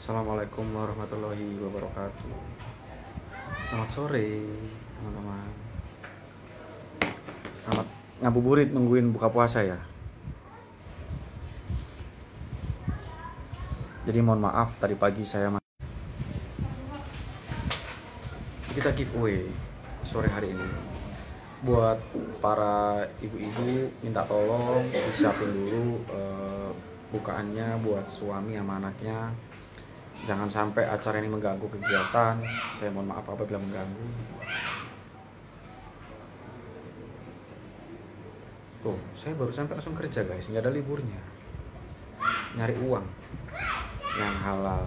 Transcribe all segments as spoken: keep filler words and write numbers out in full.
Assalamualaikum warahmatullahi wabarakatuh. Selamat sore teman-teman. Selamat ngabuburit nungguin buka puasa ya. Jadi mohon maaf tadi pagi saya ma- kita giveaway sore hari ini. Buat para ibu-ibu minta tolong disiapin dulu eh, bukaannya buat suami sama anaknya. Jangan sampai acara ini mengganggu kegiatan. Saya mohon maaf apabila mengganggu. Tuh, saya baru sampai langsung kerja guys, nggak ada liburnya. Nyari uang yang halal.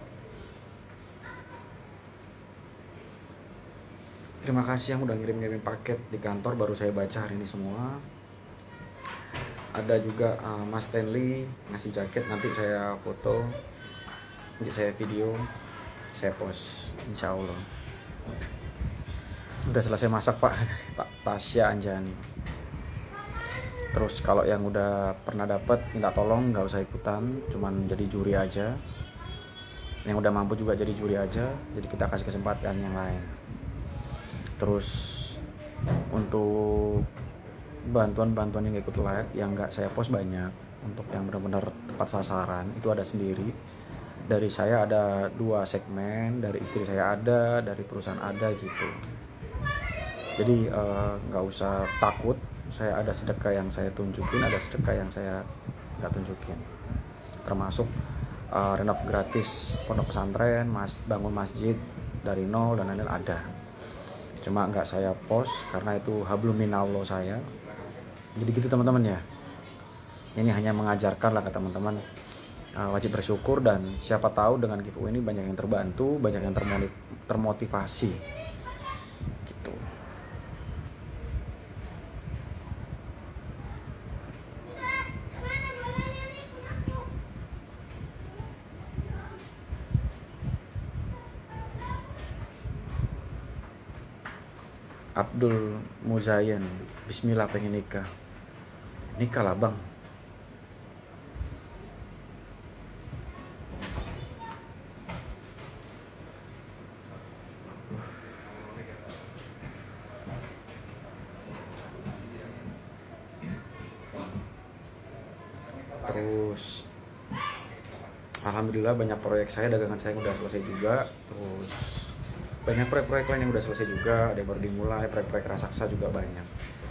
Terima kasih yang udah ngirim-ngirim paket di kantor, baru saya baca hari ini semua. Ada juga uh, Mas Stanley ngasih jaket, nanti saya foto. Nanti saya video, saya post, insya Allah. Udah selesai masak Pak, Pak Tasya Anjani. Terus kalau yang udah pernah dapet, minta tolong nggak usah ikutan, cuman jadi juri aja. Yang udah mampu juga jadi juri aja, jadi kita kasih kesempatan yang lain. Terus untuk bantuan-bantuan yang ikut live, yang nggak saya post banyak, untuk yang benar-benar tepat sasaran, itu ada sendiri. Dari saya ada dua segmen, dari istri saya ada, dari perusahaan ada gitu. Jadi nggak uh, usah takut, saya ada sedekah yang saya tunjukin, ada sedekah yang saya nggak tunjukin. Termasuk uh, renov gratis pondok pesantren, mas, bangun masjid dari nol dan lain-lain ada. Cuma nggak saya post karena itu hablum minallah saya. Jadi gitu teman-teman ya. Ini hanya mengajarkan lah ke teman-teman. Uh, wajib bersyukur dan siapa tahu dengan giveaway ini banyak yang terbantu, banyak yang termotivasi gitu. Abdul Muzayyan, Bismillah pengen nikah. Nikah lah bang. Terus alhamdulillah banyak proyek saya, dagangan saya udah selesai juga. Terus banyak proyek-proyek lain yang udah selesai juga, ada yang baru dimulai, proyek-proyek raksasa juga banyak.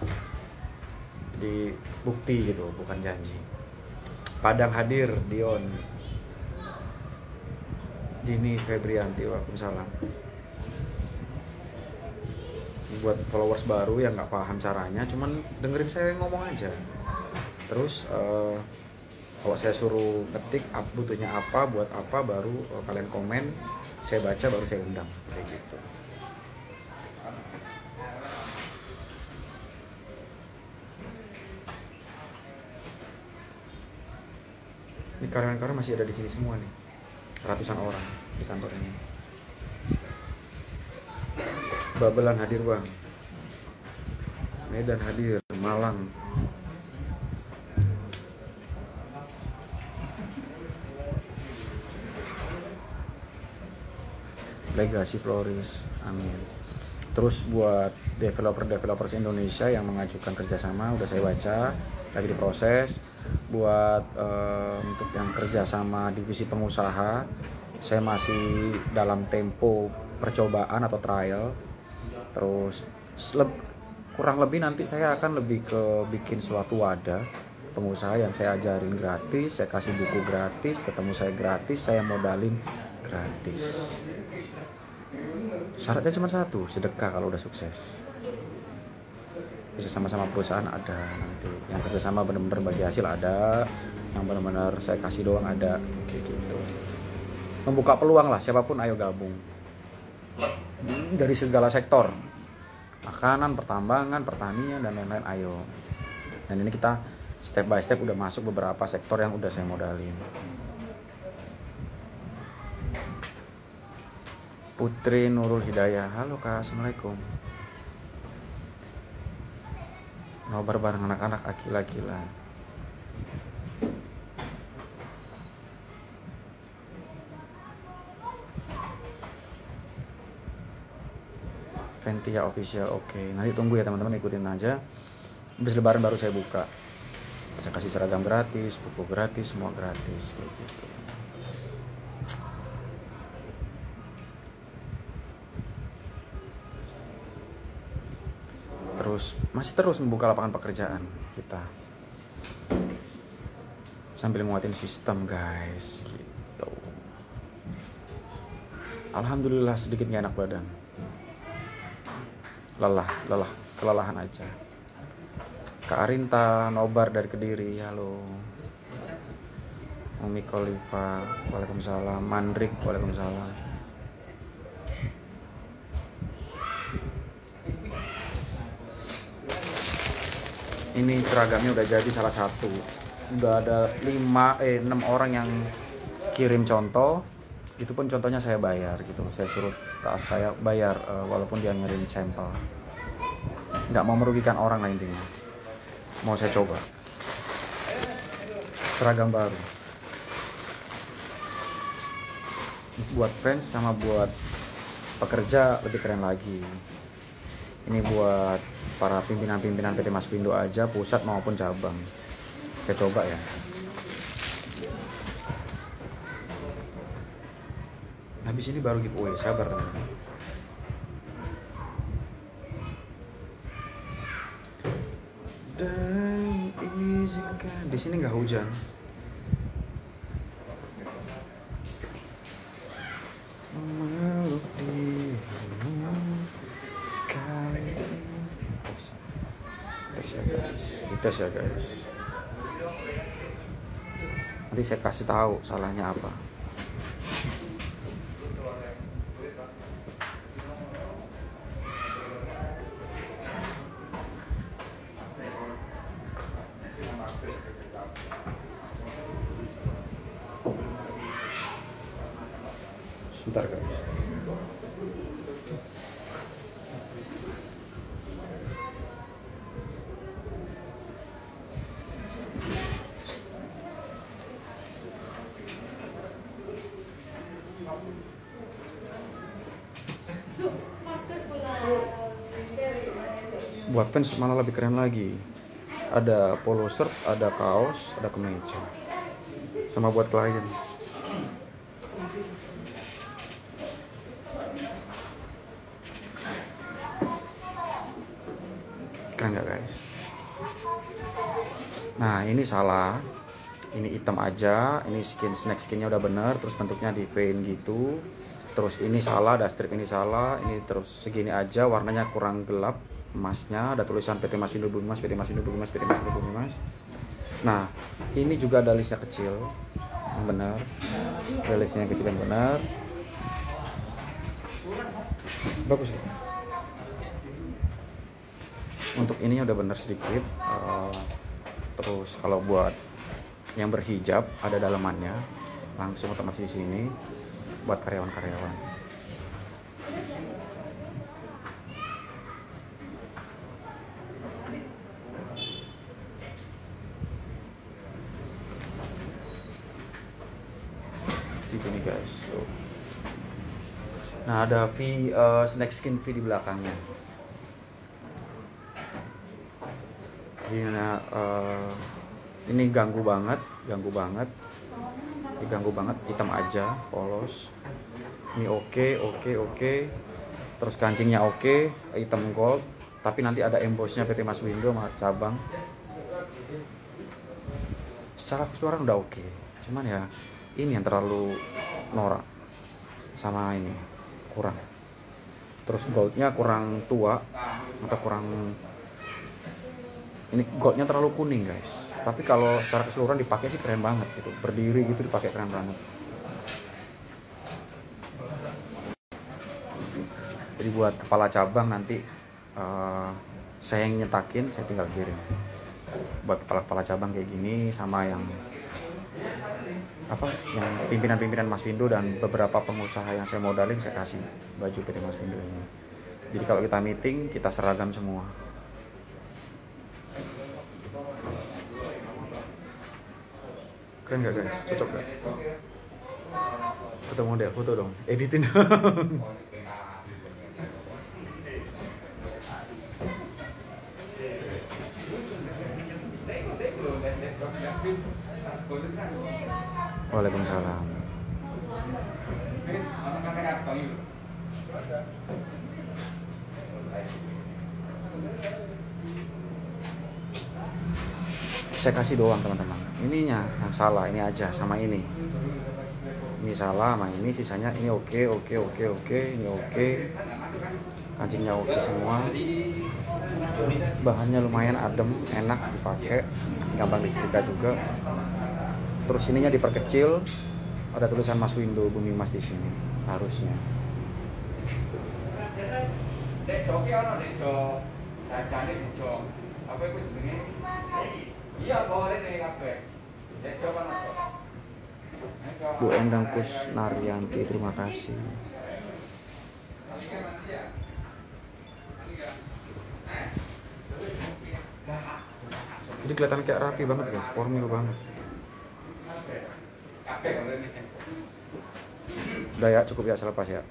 Jadi bukti gitu, bukan janji. Padang hadir, Dion Dini Febrianti, waalaikumsalam. Buat followers baru yang nggak paham caranya, cuman dengerin saya ngomong aja. Terus uh, kalau saya suruh ketik butuhnya apa, buat apa, baru uh, kalian komen, saya baca, baru saya undang kayak gitu. Ini karyawan-karyawan masih ada di sini semua nih, ratusan orang di kantor ini. Babelan hadir bang, Medan hadir, Malang. Legasi Floris, amin. Terus buat developer-developers Indonesia yang mengajukan kerjasama udah saya baca, lagi diproses. Buat uh, untuk yang kerjasama divisi pengusaha, saya masih dalam tempo percobaan atau trial. Terus seleb, kurang lebih nanti saya akan lebih ke bikin suatu wadah pengusaha yang saya ajarin gratis, saya kasih buku gratis, ketemu saya gratis, saya modalin gratis. Syaratnya cuma satu, sedekah kalau udah sukses. Bisa sama-sama perusahaan ada nanti. Yang kerjasama benar-benar bagi hasil ada, yang benar-benar saya kasih doang ada, gitu. Membuka peluang lah, siapapun ayo gabung. Dari segala sektor, makanan, pertambangan, pertanian dan lain-lain ayo. Dan ini kita step by step udah masuk beberapa sektor yang udah saya modalin. Putri Nurul Hidayah, halo kak, assalamualaikum. Nobar bareng anak-anak akila-akila. Ventia Official, oke. Nanti tunggu ya teman-teman, ikutin aja. Habis lebaran baru saya buka. Saya kasih seragam gratis, buku gratis, semua gratis kayak gitu. Terus masih terus membuka lapangan pekerjaan kita sambil nguatin sistem guys gitu. Alhamdulillah sedikit gak enak badan, lelah lelah kelelahan aja. Kak Arinta nobar dari Kediri, halo. Umi Khalifa, waalaikumsalam. Mandrik, waalaikumsalam. Ini seragamnya udah jadi salah satu. Udah ada lima eh enam orang yang kirim contoh. Itu pun contohnya saya bayar gitu. Saya suruh staff saya bayar uh, walaupun dia ngirim sampel. Nggak mau merugikan orang lah intinya. Mau saya coba. Seragam baru. Buat fans sama buat pekerja lebih keren lagi. Ini buat para pimpinan-pimpinan P T Maspindo aja, pusat maupun cabang. Saya coba ya. Habis ini baru giveaway, sabar teman-teman. Dan izinkan, di sini nggak hujan. Memeluk dirimu sekali. Tes ya guys, tes ya guys. Nanti saya kasih tahu salahnya apa. Sebentar guys. Buat fans mana lebih keren lagi. Ada polo shirt, ada kaos, ada kemeja. Sama buat klien. Keren gak guys? Nah ini salah, ini hitam aja, ini skin snack skinnya udah bener, terus bentuknya di vein gitu. Terus ini salah, ada strip ini salah, ini terus segini aja, warnanya kurang gelap, emasnya ada tulisan P T Maspindo Bumi Mas, P T Maspindo Bumi Mas, P T Maspindo Bumi Mas. Nah ini juga ada listnya kecil, yang benar, ada listnya kecil yang benar, bagus ya. Untuk ininya udah bener sedikit. Uh, terus kalau buat yang berhijab ada dalamannya, langsung otomatis di sini buat karyawan-karyawan. Ini guys. Tuh. Nah ada V uh, snack skin V di belakangnya. Ini, uh, ini ganggu banget, ganggu banget, ini ganggu banget, hitam aja, polos. Ini oke, okay, oke, okay, oke. Okay. Terus kancingnya oke, okay, hitam gold. Tapi nanti ada embossnya P T Maspindo sama cabang. Secara keseluruhan udah oke, okay. Cuman ya ini yang terlalu norak sama ini kurang. Terus goldnya kurang tua atau kurang. Ini goldnya terlalu kuning guys. Tapi kalau secara keseluruhan dipakai sih keren banget gitu. Berdiri gitu dipakai keren banget. Jadi buat kepala cabang nanti uh, saya yang nyetakin, saya tinggal kirim. Buat kepala-kepala cabang kayak gini sama yang apa? Yang pimpinan-pimpinan Maspindo dan beberapa pengusaha yang saya modalin saya kasih baju P T Maspindo ini. Jadi kalau kita meeting kita seragam semua. Keren gak guys? Cocok gak? Foto model, foto dong, editin dong. Waalaikumsalam. Saya kasih doang teman-teman. Ininya yang salah, ini aja sama ini. Ini salah sama ini, sisanya ini oke, oke, oke, oke, ini oke. Kancingnya oke semua. Bahannya lumayan adem, enak dipakai, gampang disetrika juga. Terus ininya diperkecil, ada tulisan Mas Windo Bumi Mas di sini harusnya. Bu Endang Kusnaryanti, terima kasih. Jadi kelihatan kayak rapi banget guys, formal banget. Udah ya, cukup ya, selepas ya.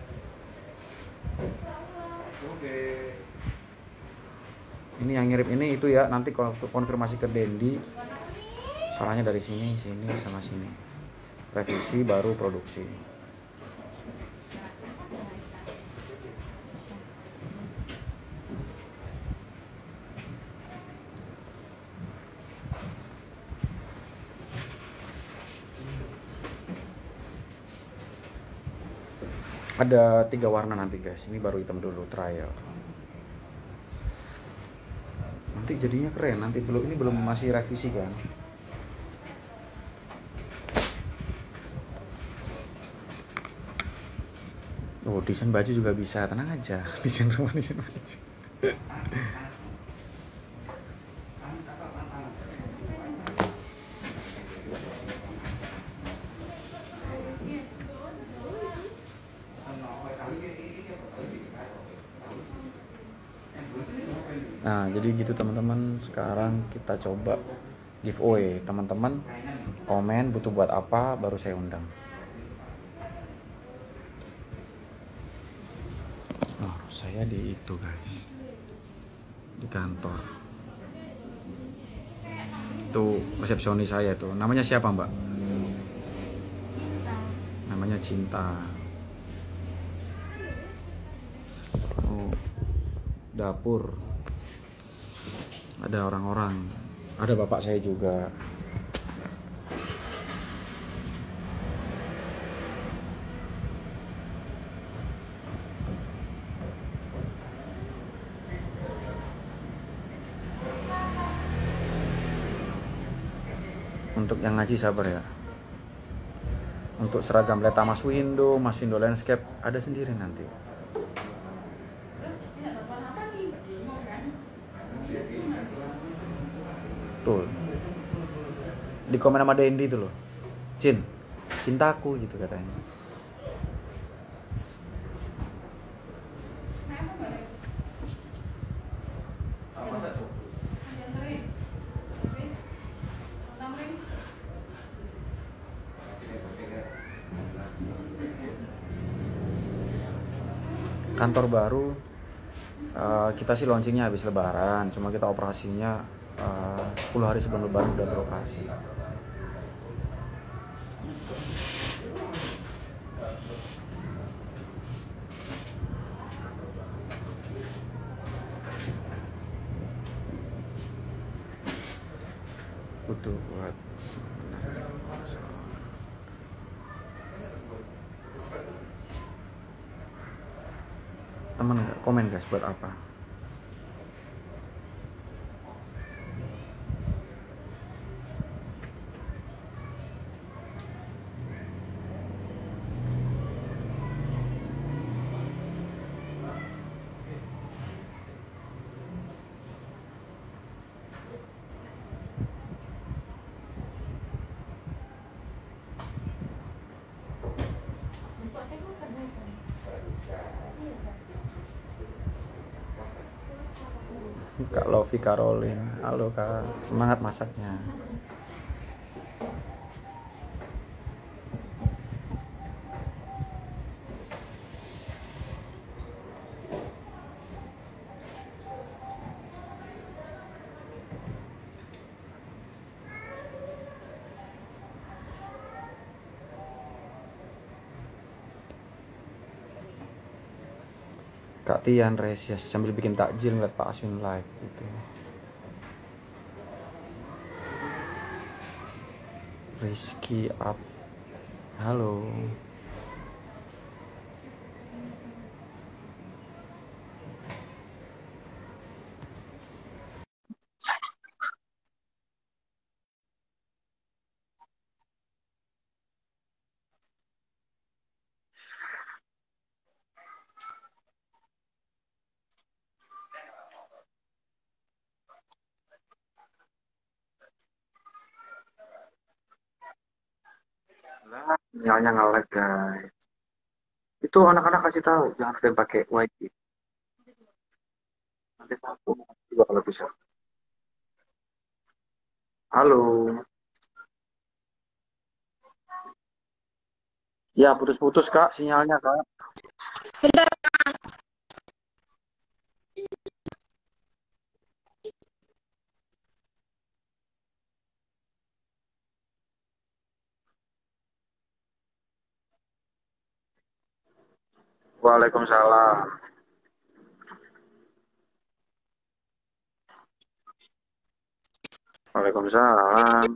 Ini yang ngirim ini itu ya, nanti konfirmasi ke Dendi. Salahnya dari sini, sini, sama sini. Revisi baru produksi. Ada tiga warna nanti guys. Ini baru hitam dulu trial. Nanti jadinya keren. Nanti belum, ini belum, masih revisi kan. Oh, desain baju juga bisa, tenang aja. Desain rumah, desain baju. Nah, jadi gitu teman-teman. Sekarang kita coba giveaway. Teman-teman komen butuh buat apa, baru saya undang. Oh, saya di itu guys, di kantor. Itu resepsionis saya tuh. Namanya siapa Mbak? Cinta. Namanya Cinta. Oh, dapur. Ada orang-orang. Ada bapak saya juga. Untuk yang ngaji sabar ya. Untuk seragam Leta Mas Windo, Mas Windo Landscape ada sendiri nanti. Tuh. Di komen sama Dendi itu loh. Cin, cintaku gitu katanya. Kantor baru uh, kita sih launchingnya habis lebaran, cuma kita operasinya uh, sepuluh hari sebelum lebaran udah beroperasi. Butuh buat teman nggak komen guys buat apa? Kak Lovi Caroline, halo Kak, semangat masaknya. Kak Tian, Resia sambil bikin takjil ngeliat Pak Aswin live gitu. Rizky up. Halo. Lah, sinyalnya nge-lag guys. Itu anak-anak kasih tahu jangan ada yang pakai wifi. Nanti satu juga kalau bisa. Halo. Ya putus-putus Kak sinyalnya Kak. Waalaikumsalam. Waalaikumsalam.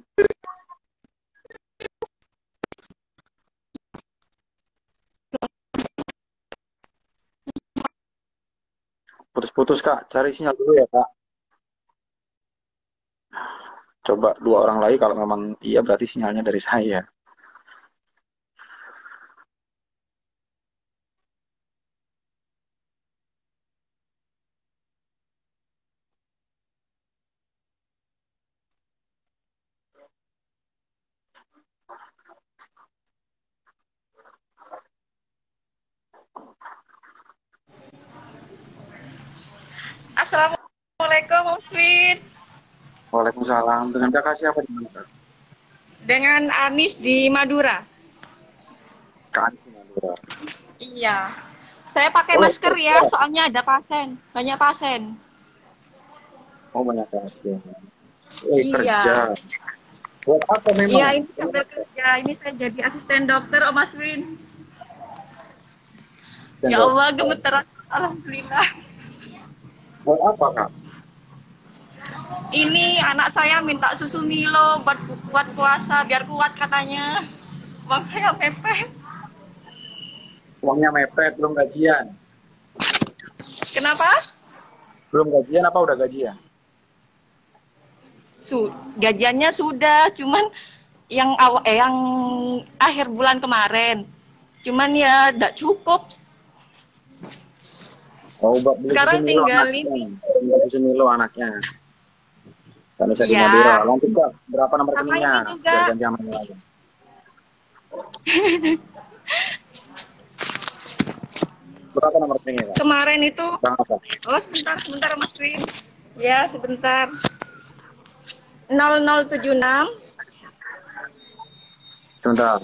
Putus-putus Kak, cari sinyal dulu ya Kak. Coba dua orang lagi kalau memang iya berarti sinyalnya dari saya. Assalamualaikum, Om Swin. Waalaikumsalam. Dengan kakak siapa di mana Kak? Dengan Anis di Madura. Kak Anies di Madura. Iya. Saya pakai Boleh, masker ya, boleh. soalnya ada pasien, banyak pasien. Oh banyak pasien. Eh Iya. kerja. Buat apa memang? Iya, ini sambil kerja. Ini saya jadi asisten dokter, Om Aswin. Ya Allah, gemeteran. Alhamdulillah. Buat apa Kak? Ini anak saya minta susu Milo buat buat puasa, biar kuat katanya. Bang saya mepet. Uangnya mepet, belum gajian. Kenapa? Belum gajian apa udah gajian? Su gajiannya sudah, cuman yang awal eh, yang akhir bulan kemarin. Cuman ya tidak cukup. Oh, buat beli Sekarang susu Milo tinggal anaknya. ini. Beli susu Milo anaknya. Kan bisa di Ya. Madura. Lanjut Kak, berapa nomor Sama rekeningnya? ini juga. Biar ganti sama yang lain. Berapa nomor rekeningnya Kak? Kemarin itu, Bang apa? oh sebentar, sebentar Mas Win. Ya, sebentar. nol nol tujuh enam Sebentar.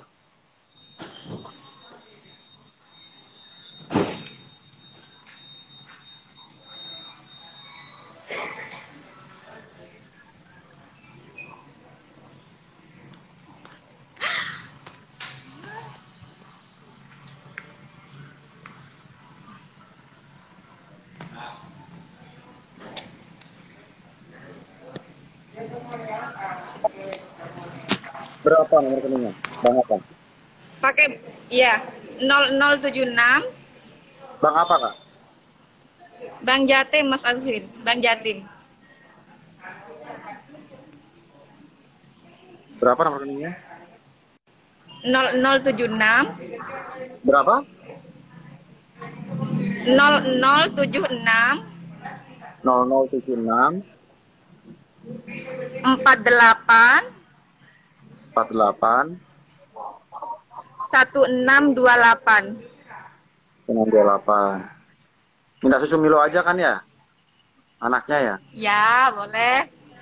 Berapa nomor rekeningnya? Bang apa? pakai ya nol nol tujuh enam Bang apa Kak? Bang Jatim Mas Azwin, Bang Jatim. Berapa nomor rekeningnya? nol nol tujuh enam Berapa? nol nol tujuh enam nol nol tujuh enam empat delapan empat delapan satu enam dua delapan. enam dua delapan. Minta susu Milo aja kan ya? Anaknya ya? Ya, boleh.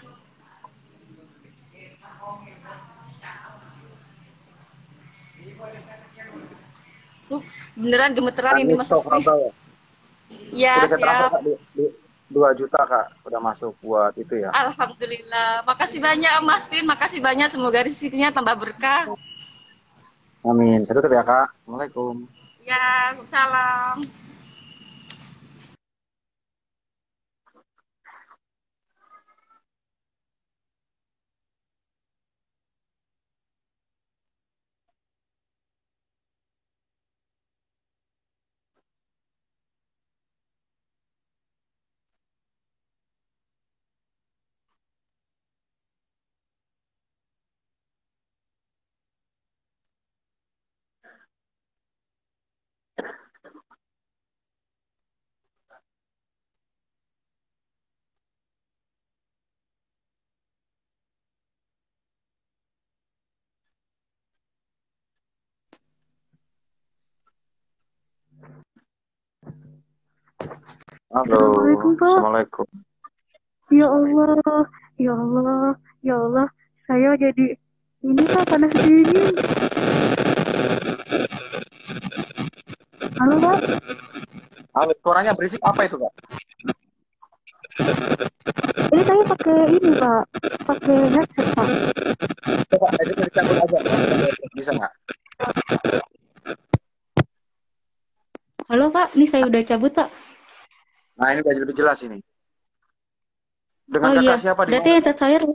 Uh, beneran gemeteran ini Anis Mas Sok Azwin. Surabaya. Ya, Udah saya transfer siap. Kak, du- du- dua juta Kak. Udah masuk buat itu ya. Alhamdulillah. Makasih banyak Mas Win, makasih banyak, semoga rezekinya tambah berkah. Amin. Saya tutup ya Kak. Assalamualaikum. Ya, salam. Halo, Assalamualaikum, Pak. Assalamualaikum. Ya Allah, ya Allah, ya Allah. Saya jadi ini Pak, panas dingin. Halo Pak, Halo, suaranya berisik apa itu, Kak? ini saya pakai ini Pak, pakai headset Pak. Coba headsetnya dicabut aja. Bisa nggak? Halo Pak, ini saya udah cabut Pak. Nah, ini udah lebih jelas ini. Dengan Oh kakak iya, siapa di berarti mana? headset saya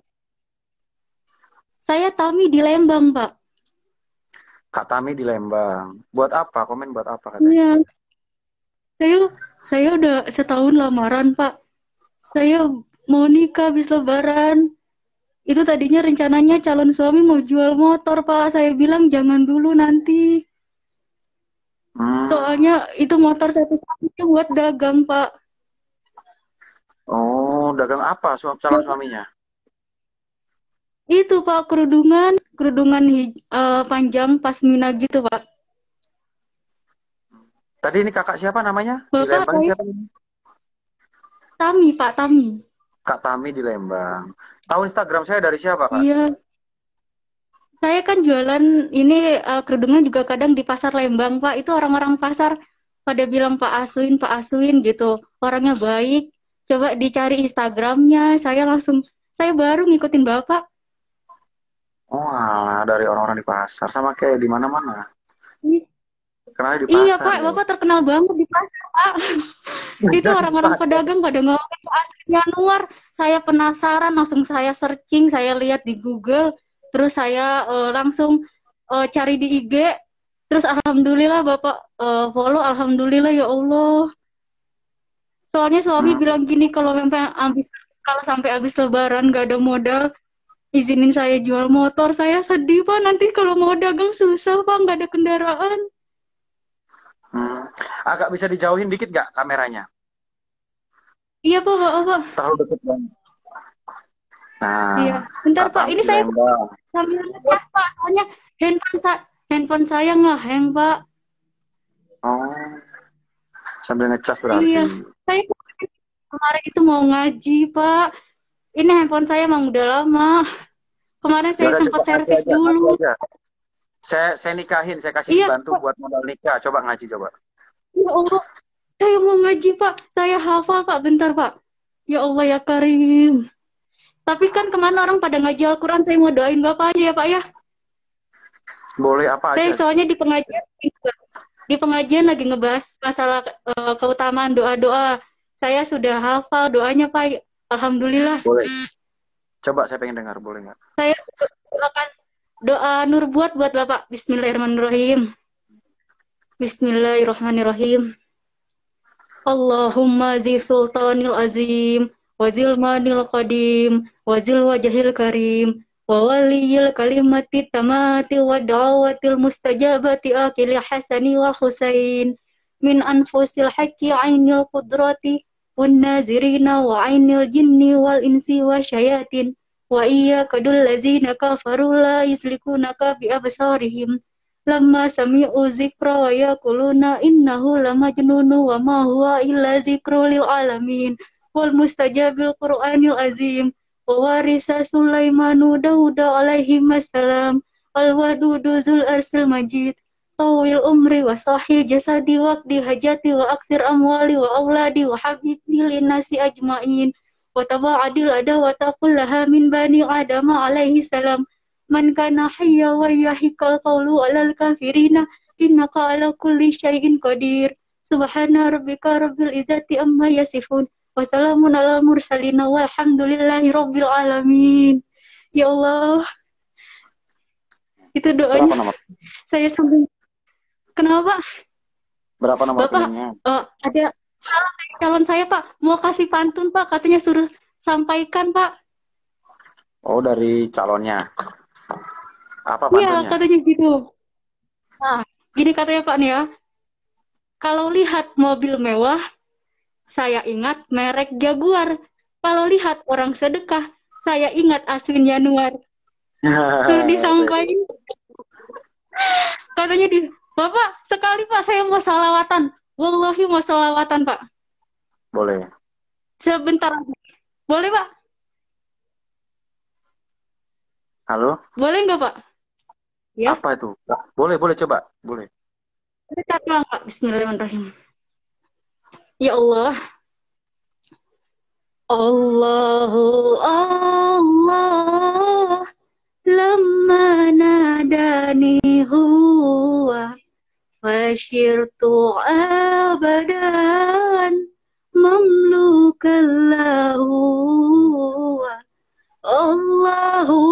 saya Tami di Lembang Pak. Kak Tami di Lembang. Buat apa? Komen buat apa katanya? Iya, saya saya udah setahun lamaran Pak. Saya mau nikah habis Lebaran. Itu tadinya rencananya calon suami mau jual motor Pak. Saya bilang jangan dulu nanti. Hmm. Soalnya itu motor satu-satunya buat dagang Pak. Oh, dagang apa su- calon suaminya? Itu Pak, kerudungan, kerudungan hij- eh, panjang pasmina gitu Pak. Tadi ini kakak siapa namanya? Di Bapak Lembang saya siapa? Tami Pak, Tami. Kak Tami di Lembang. Tahu Instagram saya dari siapa, Kak? Iya, saya kan jualan ini eh, kerudungan juga kadang di pasar Lembang Pak. Itu orang-orang pasar pada bilang Pak Aswin, Pak Aswin gitu. Orangnya baik. Coba dicari Instagramnya. Saya langsung, saya baru ngikutin Bapak. Oh, alah, dari orang-orang di pasar. Sama kayak di mana-mana. Ih, Kenal di Iya pasar Pak, ya. Bapak terkenal banget di pasar Pak. Itu orang-orang Pasar. pedagang pada ngomongin Pak Aswin Yanuar. Saya penasaran, langsung saya searching, saya lihat di Google, terus saya eh, langsung eh, cari di I G, terus alhamdulillah Bapak eh, follow, alhamdulillah ya Allah. Soalnya suami Hmm. bilang gini, kalau sampai habis kalau sampai habis Lebaran gak ada modal, izinin saya jual motor. Saya sedih Pak, nanti kalau mau dagang susah Pak, nggak ada kendaraan. Hmm. Agak bisa dijauhin dikit nggak kameranya? Iya Pak, Pak, Pak. Terlalu dekat banget. Nah, Iya, bentar Kak Pak, Tami ini di saya Lembang. sambil ngecas Pak, soalnya handphone sa handphone saya ngehang Pak. Oh, sambil ngecas berarti. Iya, saya kemarin itu mau ngaji Pak. Ini handphone saya emang udah lama. Kemarin saya Yaudah, sempat coba ngaji servis aja, ngaji dulu. aja. Saya, saya nikahin, saya kasih Iya bantu Pak, buat modal nikah. Coba ngaji coba. ya Allah, saya mau ngaji Pak. Saya hafal Pak, bentar Pak. Ya Allah ya Karim. Tapi kan kemana orang pada ngaji Al-Quran, saya mau doain Bapak aja ya Pak ya. Boleh apa Saya aja. soalnya di pengajian di pengajian lagi ngebahas masalah eh, keutamaan doa-doa. Saya sudah hafal doanya Pak. Alhamdulillah. Boleh. Coba saya pengen dengar, boleh nggak? Saya doakan doa nur buat buat Bapak. Bismillahirrahmanirrahim. Bismillahirrahmanirrahim. Allahumma zi sultanil azim wazil manil qadim wazil wajahil karim wa waliyil kalimati tamati wa da'watil mustajabati akili hasani wal husain min anfusil haqqi ainil qudrati wan nazirina wa ainil jinni wal insi wa syayatin wa iya kadul lazina kafaru la yuslikunaka bi absarihim lamma sami'u zikra wa yaquluna innahu lamajnunu wa ma huwa illa zikrul lil alamin wal mustajabil qur'anil azim wa warisa sulaimanu dauda alaihi wassalam al wadudu zul arsil majid tawil umri wa sahih jasadi waqdi hajati wa aksir amwali wa auladi wa habibni linnasi ajmain wa taba'adil adawata kullaha min bani adama alaihi salam man kana hayya wa yahikal qawlu alal kafirina innaka ala kulli syai'in qadir subhana rabbika rabbil izzati amma yasifun wa salamun alal mursalina walhamdulillahi rabbil alamin. Ya Allah, itu Berapa doanya. nomor? Saya sambil kenapa Berapa nomor Bapak rekeningnya? eh, ada calon calon saya Pak mau kasih pantun Pak, katanya suruh sampaikan Pak. Oh, dari calonnya. Apa Iya pantunnya? katanya gitu. Nah, gini katanya Pak nih ya, kalau lihat mobil mewah, saya ingat merek Jaguar. Kalau lihat orang sedekah, saya ingat Aswin Yanuar. Suruh disampaikan. Katanya di Bapak, sekali Pak, saya mau salawatan. Wallahi mau salawatan Pak. Boleh. Sebentar aja. Boleh Pak? Halo? Boleh nggak Pak? Ya. Apa itu? Boleh, boleh coba. Boleh. Bentar doang Pak. Bismillahirrahmanirrahim. Ya Allah. Allahu Allah. Lama nadani huwa. Fashirtu abadan. Mamlukan lahu. Allahu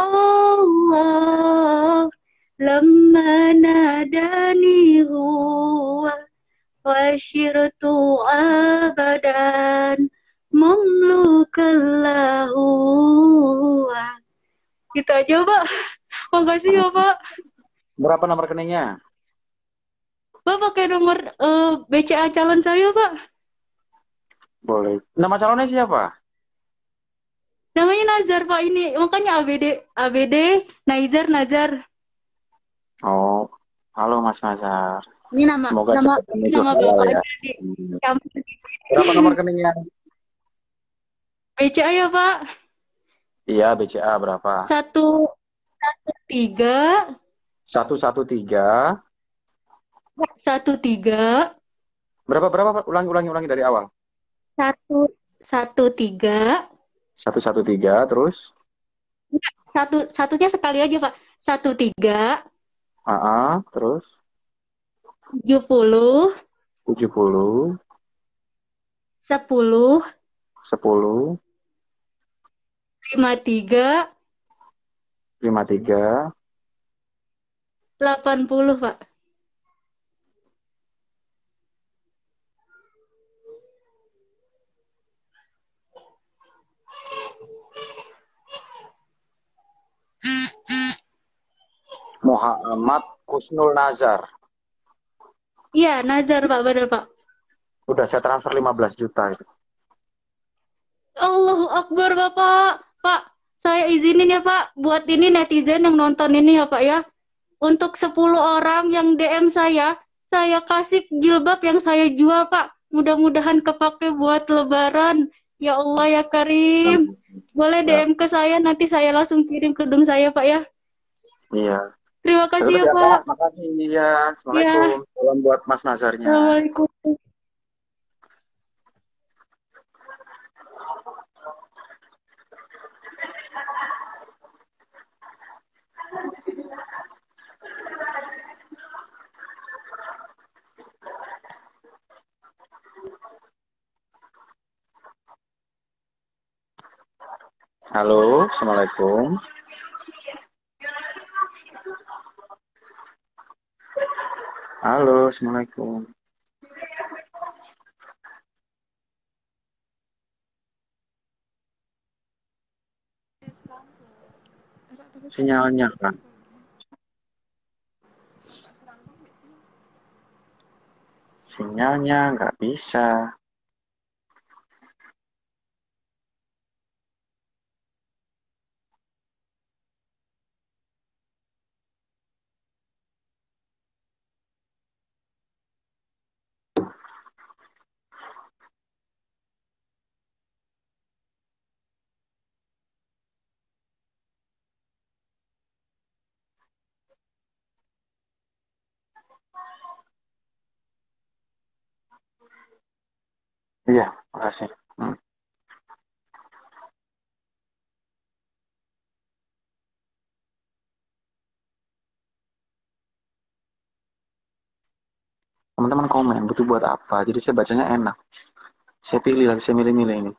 Allah. Lama nadani huwa. Fashirtu abadan mamlukan lahu. Gitu aja Pak. Makasih ya Pak. Berapa nomor rekeningnya? Pak pakai nomor uh, B C A calon saya Pak. Boleh. Nama calonnya siapa? Namanya Nazar Pak ini. Makanya A B D A B D Nazar Nazar. Oh, halo Mas Nazar. Ini nama Semoga nama cepat menuju nama halal Bapak ya. di campur di sini. Berapa nomor rekeningnya? B C A ya Pak. Iya, B C A berapa? Satu satu tiga Satu satu tiga. satu tiga Berapa berapa? Pak? Ulangi ulangi ulangi dari awal. satu satu tiga Satu satu tiga terus. satu satunya sekali aja Pak. Satu tiga Ah, ah, terus tujuh puluh tujuh puluh sepuluh sepuluh lima tiga lima tiga. delapan puluh Pak. Muhammad Kusnul Nazar. Iya Nazar Pak, benar Pak. Udah saya transfer lima belas juta itu. Allahu Akbar Bapak. Pak, saya izinin ya Pak, buat ini netizen yang nonton ini ya Pak ya. Untuk sepuluh orang yang D M saya, saya kasih jilbab yang saya jual Pak. Mudah-mudahan kepake buat lebaran. Ya Allah ya Karim. Boleh D M ke saya, nanti saya langsung kirim kerudung saya Pak ya. Iya. Terima kasih ya Terus Pak. Makasih ya. Assalamualaikum. Salam buat Mas Nazarnya. Assalamualaikum. Halo, Assalamualaikum. Halo, Assalamualaikum. Sinyalnya kan. Sinyalnya nggak bisa. Iya, makasih. Hmm. Teman-teman komen butuh buat apa, jadi saya bacanya enak. Saya pilih lagi, saya milih-milih ini.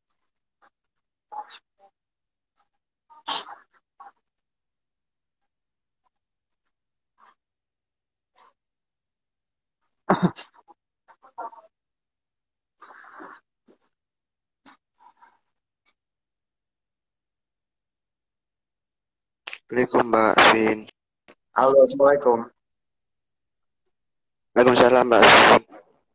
Assalamualaikum Mbak Aswin. Halo, Assalamualaikum. Waalaikumsalam Mbak Aswin.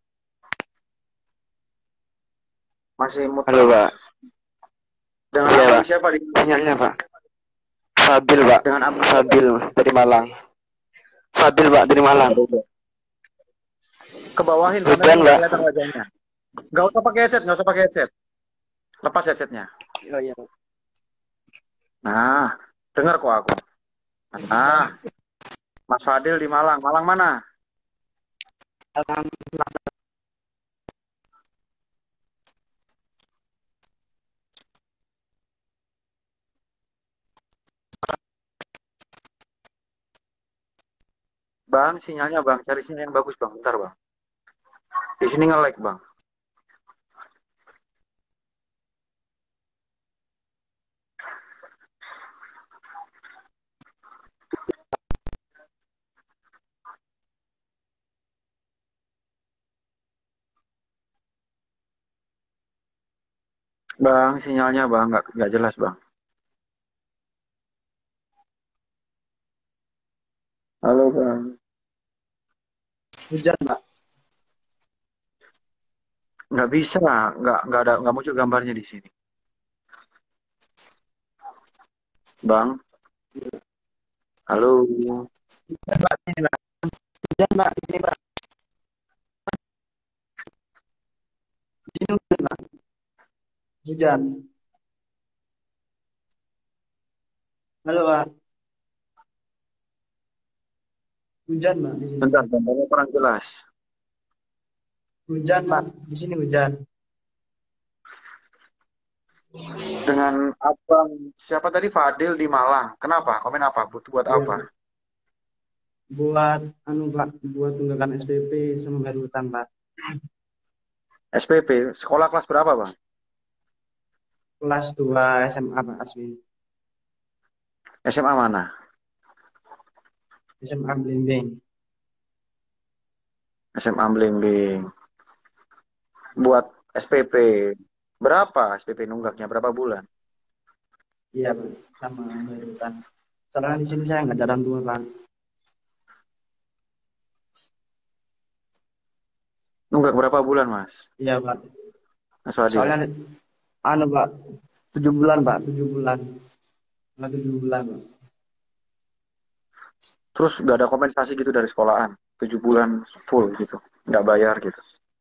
Masih muter. Halo Mbak. Dengan Iya, abang Pak. siapa di Sinyalnya Pak. Fadil Pak. Dengan abang Fadil dari Malang. Fadil Pak dari Malang. Ke bawahin karena Hujan, nggak Mbak. kelihatan wajahnya. Nggak usah pakai headset, nggak usah pakai headset. Lepas headsetnya. Oh iya. Nah, dengar kok aku. Nah, Mas Fadil di Malang. Malang mana? Bang, sinyalnya bang. Cari sinyal yang bagus bang. Bentar bang. Di sini nge-lag bang. Bang, sinyalnya bang. Nggak, nggak jelas bang. Halo bang. Hujan, Pak. Nggak bisa. Nggak, nggak ada, nggak muncul gambarnya di sini. Bang. Halo. Hujan, Pak. Ini, Pak. Hujan, Pak. Di sini, Pak. Di sini hujan, Pak. Hujan. Halo, Pak. Hujan, Pak. Di sini. Bentar, gambarnya kurang jelas. Hujan, Pak. Di sini hujan. Dengan abang, siapa tadi Fadil di Malang. Kenapa? Komen apa? Butuh buat Iya, apa? Pak. Buat, anu, Pak. Buat tunggakan S P P sama bayar utang, Pak. S P P, sekolah kelas berapa bang? Kelas dua S M A, Pak Aswin. S M A mana? S M A Blimbing. S M A Blimbing. Buat S P P. Berapa S P P nunggaknya? Berapa bulan? Iya, Pak. Sama bayar utang. Soalnya di sini saya nggak ada orang tua, Pak. Nunggak berapa bulan mas? Iya, Pak. Mas Fadil. Soalnya, anu, Pak. Tujuh bulan, Pak. Tujuh bulan. Nggak tujuh bulan, Pak. Terus gak ada kompensasi gitu dari sekolahan? Tujuh bulan full gitu? Nggak bayar gitu?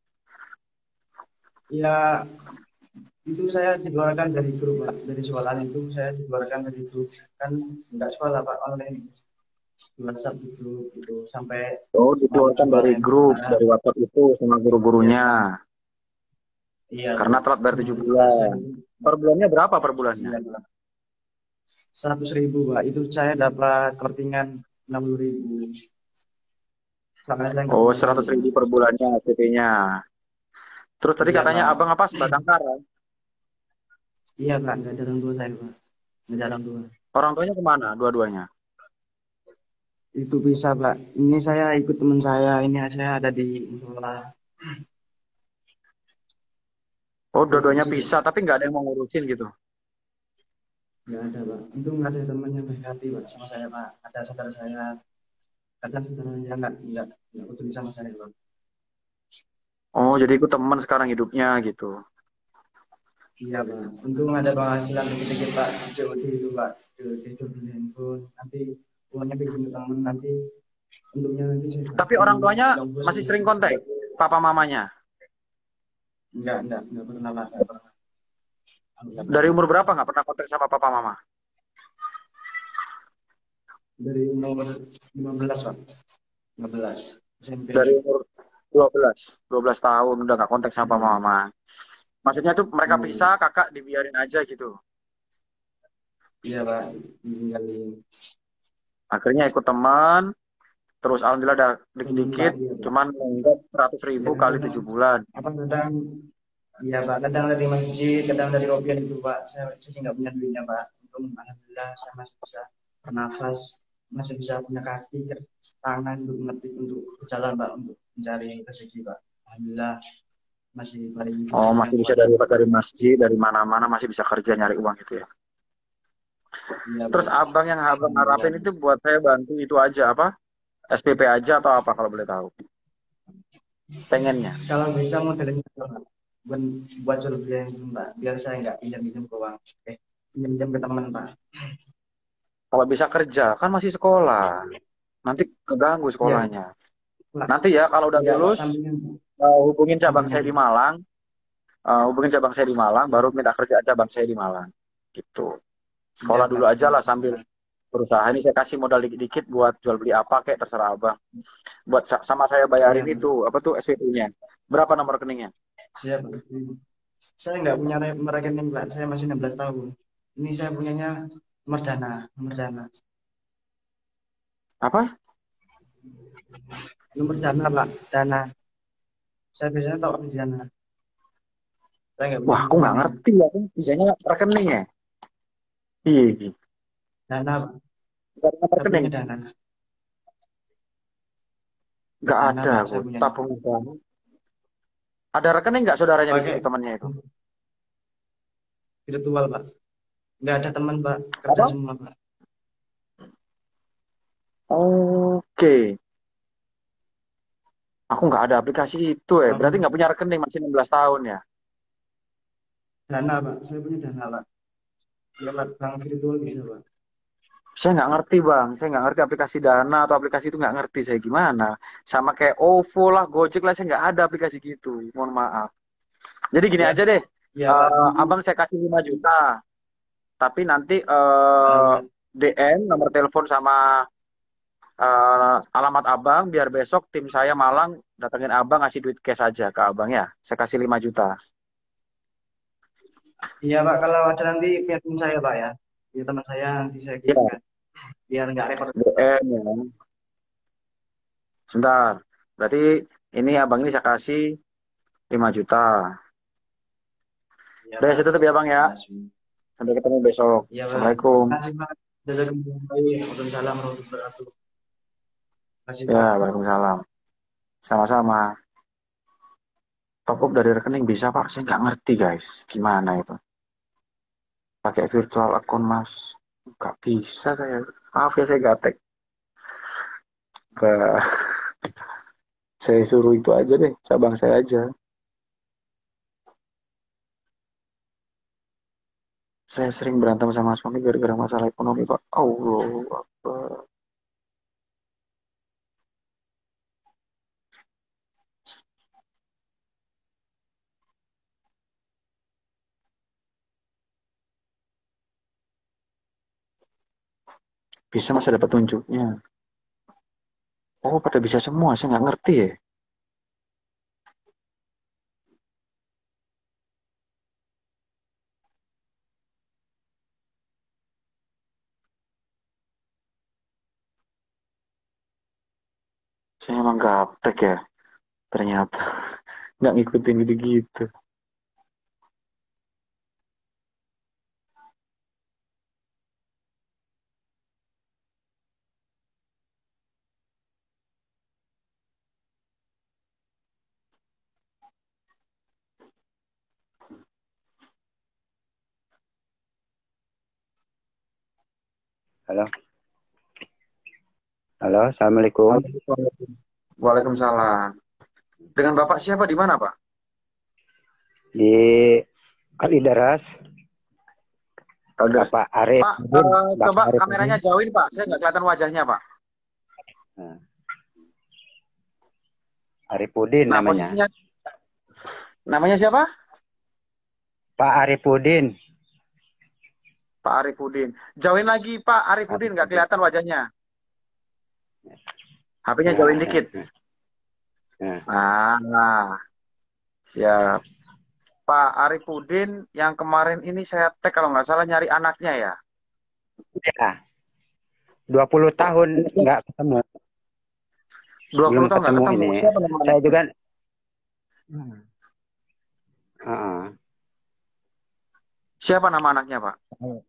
Ya, itu saya dikeluarkan dari grup, Pak. Dari sekolahan itu saya dikeluarkan dari grup. Kan nggak sekolah, Pak, online. Di WhatsApp gitu, gitu. Sampai Oh, dikeluarkan dari grup, dari WhatsApp itu sama guru-gurunya. iya, Karena telat bayar tujuh bulan. Per bulannya berapa per bulannya? Seratus ribu, Pak. Itu saya dapat kortingan enam puluh ribu. Soalnya saya nggak Oh, punya seratus uang. ribu per bulannya S P P-nya. Terus tadi Iya, katanya Pak. abang apa? Sebatang kara. Iya, Pak. Nggak ada orang tua saya, Pak. Nggak ada orang tua. Orang tuanya kemana? Dua-duanya? Itu bisa, Pak. Ini saya ikut teman saya. Ini saya ada di sekolah. Oh, dua-duanya pisah, tapi nggak ada yang mau ngurusin gitu. Nggak ada, Pak. Itu nggak ada temannya baik hati, Pak, sama saya, Pak. Ada saudara saya. Kadang saudaranya nggak nggak nggak peduli sama saya, Pak. Oh, jadi ikut teman sekarang hidupnya gitu. Iya, Pak. Untung ada penghasilan dikit-dikit, Pak. C O D itu, Pak. C O D jual beli handphone. Nanti uangnya pinjam ke teman. Nanti untungnya nanti saya Tapi orang tuanya yang bos masih itu sering bisa. kontak papa mamanya. Enggak, enggak, enggak pernah, Pak. Enggak pernah. Enggak pernah. Dari umur berapa nggak pernah kontak sama papa mama? Dari umur lima belas, Pak. lima belas. S M P. Dari umur dua belas, dua belas tahun udah nggak kontak sama papa mama. Maksudnya tuh mereka Hmm. pisah, kakak dibiarin aja gitu. Iya, Pak. Ditinggalin. Akhirnya ikut teman, terus alhamdulillah ada Temen, Pak. dikit-dikit, Iya, Pak. cuman nunggak seratus ribu Ya, kali kadang, tujuh bulan. apa kadang, iya, Pak. Kadang dari masjid, kadang dari Robian itu, Pak. Saya, saya sih nggak punya duitnya, Pak. Untung, alhamdulillah, saya masih bisa bernafas, masih bisa punya kaki, tangan untuk ngetik, untuk berjalan, Pak, untuk mencari rezeki, Pak. Alhamdulillah, masih paling Oh, fisik masih yang bisa kuat, dari Pak. dari masjid, dari mana-mana masih bisa kerja nyari uang gitu ya. Iya, Terus Pak. abang yang abang harapin Alhamdulillah. itu buat saya bantu itu aja apa? S P P aja atau apa kalau boleh tahu? Pengennya. Kalau bisa modelin saya, Pak. Buat, buat jual beli handphone, Pak. Biar saya nggak pinjam-pinjam ke uang. Eh, pinjam-pinjam ke teman, Pak. Kalau bisa kerja, kan masih sekolah. nanti keganggu Iya, sekolahnya. Pak. Nanti ya kalau udah Iya, Pak, lulus, sampingan. uh, hubungin cabang Sampingan. saya di Malang, uh, hubungin cabang saya di Malang, baru minta kerja cabang saya di Malang. Gitu. Iya, Sekolah Pak, dulu aja siap. lah sambil berusaha. Ini saya kasih modal dikit-dikit buat jual beli apa kayak terserah abang. Buat sa- sama saya Iya, bayarin Pak. itu apa tuh S P P-nya. Berapa nomor rekeningnya? Siap, Pak. Saya nggak punya re- rekening, Pak. Saya masih enam belas tahun. Ini saya punyanya nomor dana, nomor dana. Apa? Nomor dana, Pak. Dana. Saya biasanya tahu di dana. Saya nggak punya Wah, aku nggak rekening. ngerti ya. Biasanya rekening ya. Iya, iya. Dana, Pak. Nggak ada Saya rekening. punya dana. Nggak Dana, ada Pak. aku. Saya punya. Tabungan dana. Ada rekening nggak saudaranya di sini Pakai temannya itu? virtual, Pak. Nggak ada teman, Pak. Kerja Apa? semua, Pak. Oke. Aku nggak ada aplikasi itu ya. Kalau Berarti nggak punya rekening masih enam belas tahun ya. dana, Pak. Saya punya dana, Pak. Lewat bank virtual bisa, Pak. Saya nggak ngerti bang. Saya nggak ngerti aplikasi Dana atau aplikasi itu nggak ngerti saya gimana. Sama kayak OVO lah, Gojek lah. Saya nggak ada aplikasi gitu. Mohon maaf. Jadi gini Ya, aja deh. ya, Pak. Eh, abang saya kasih lima juta. Tapi nanti Ah, eh, ya. D M, nomor telepon sama eh, alamat abang. Biar besok tim saya Malang datengin abang ngasih duit cash aja ke abang ya. Saya kasih lima juta. Iya, Pak. Kalau ada nanti punya teman saya, Pak ya. Punya teman saya nanti saya Ya, kirimkan. Biar nggak repot. D M ya. Sebentar. Berarti ini abang ini saya kasih lima juta. Iya, Udah, Pak. saya tutup ya bang ya. Mas. Sampai ketemu besok. Iya, Pak. Assalamualaikum. Terima kasih, Pak. Jazakumullah khair. Waalaikumsalam warahmatullahi wabarakatuh. Terima kasih, Ya, Pak. waalaikumsalam. Sama-sama. Top up dari rekening bisa pak? Saya nggak ngerti guys. Gimana itu? Pakai virtual account mas? Nggak bisa saya. Maaf ya saya gatek. Ke- Saya suruh itu aja deh. Cabang saya aja. Saya sering berantem sama suami gara-gara masalah ekonomi pak. Allah Akbar. Bisa masa dapat tunjuknya. Oh pada bisa semua. Saya nggak ngerti ya. Saya emang gaptek ya. Ternyata nggak ngikutin gitu-gitu. Halo, halo, assalamualaikum. Waalaikumsalam. Dengan bapak siapa di mana pak? Di Kalideres, Kalau Bapak Arif. Pak, Udin. eh, Bapak coba Arif kameranya Udin. jauhin Pak. Saya nggak kelihatan wajahnya Pak. Nah, Arif Udin Nah namanya. posisinya, namanya siapa? Pak Arif Udin. Pak Arifudin. Jauhin lagi Pak Arifudin, nggak kelihatan wajahnya. H P-nya Nah, jauhin nah, dikit. nah. Nah, siap. Pak Arifudin yang kemarin ini saya tag kalau nggak salah nyari anaknya ya. Ya, dua puluh tahun nggak ketemu. dua puluh Belum tahun nggak ketemu ketemu. ini. Siapa nama Saya anaknya? juga, Hmm. uh, Siapa nama anaknya Pak?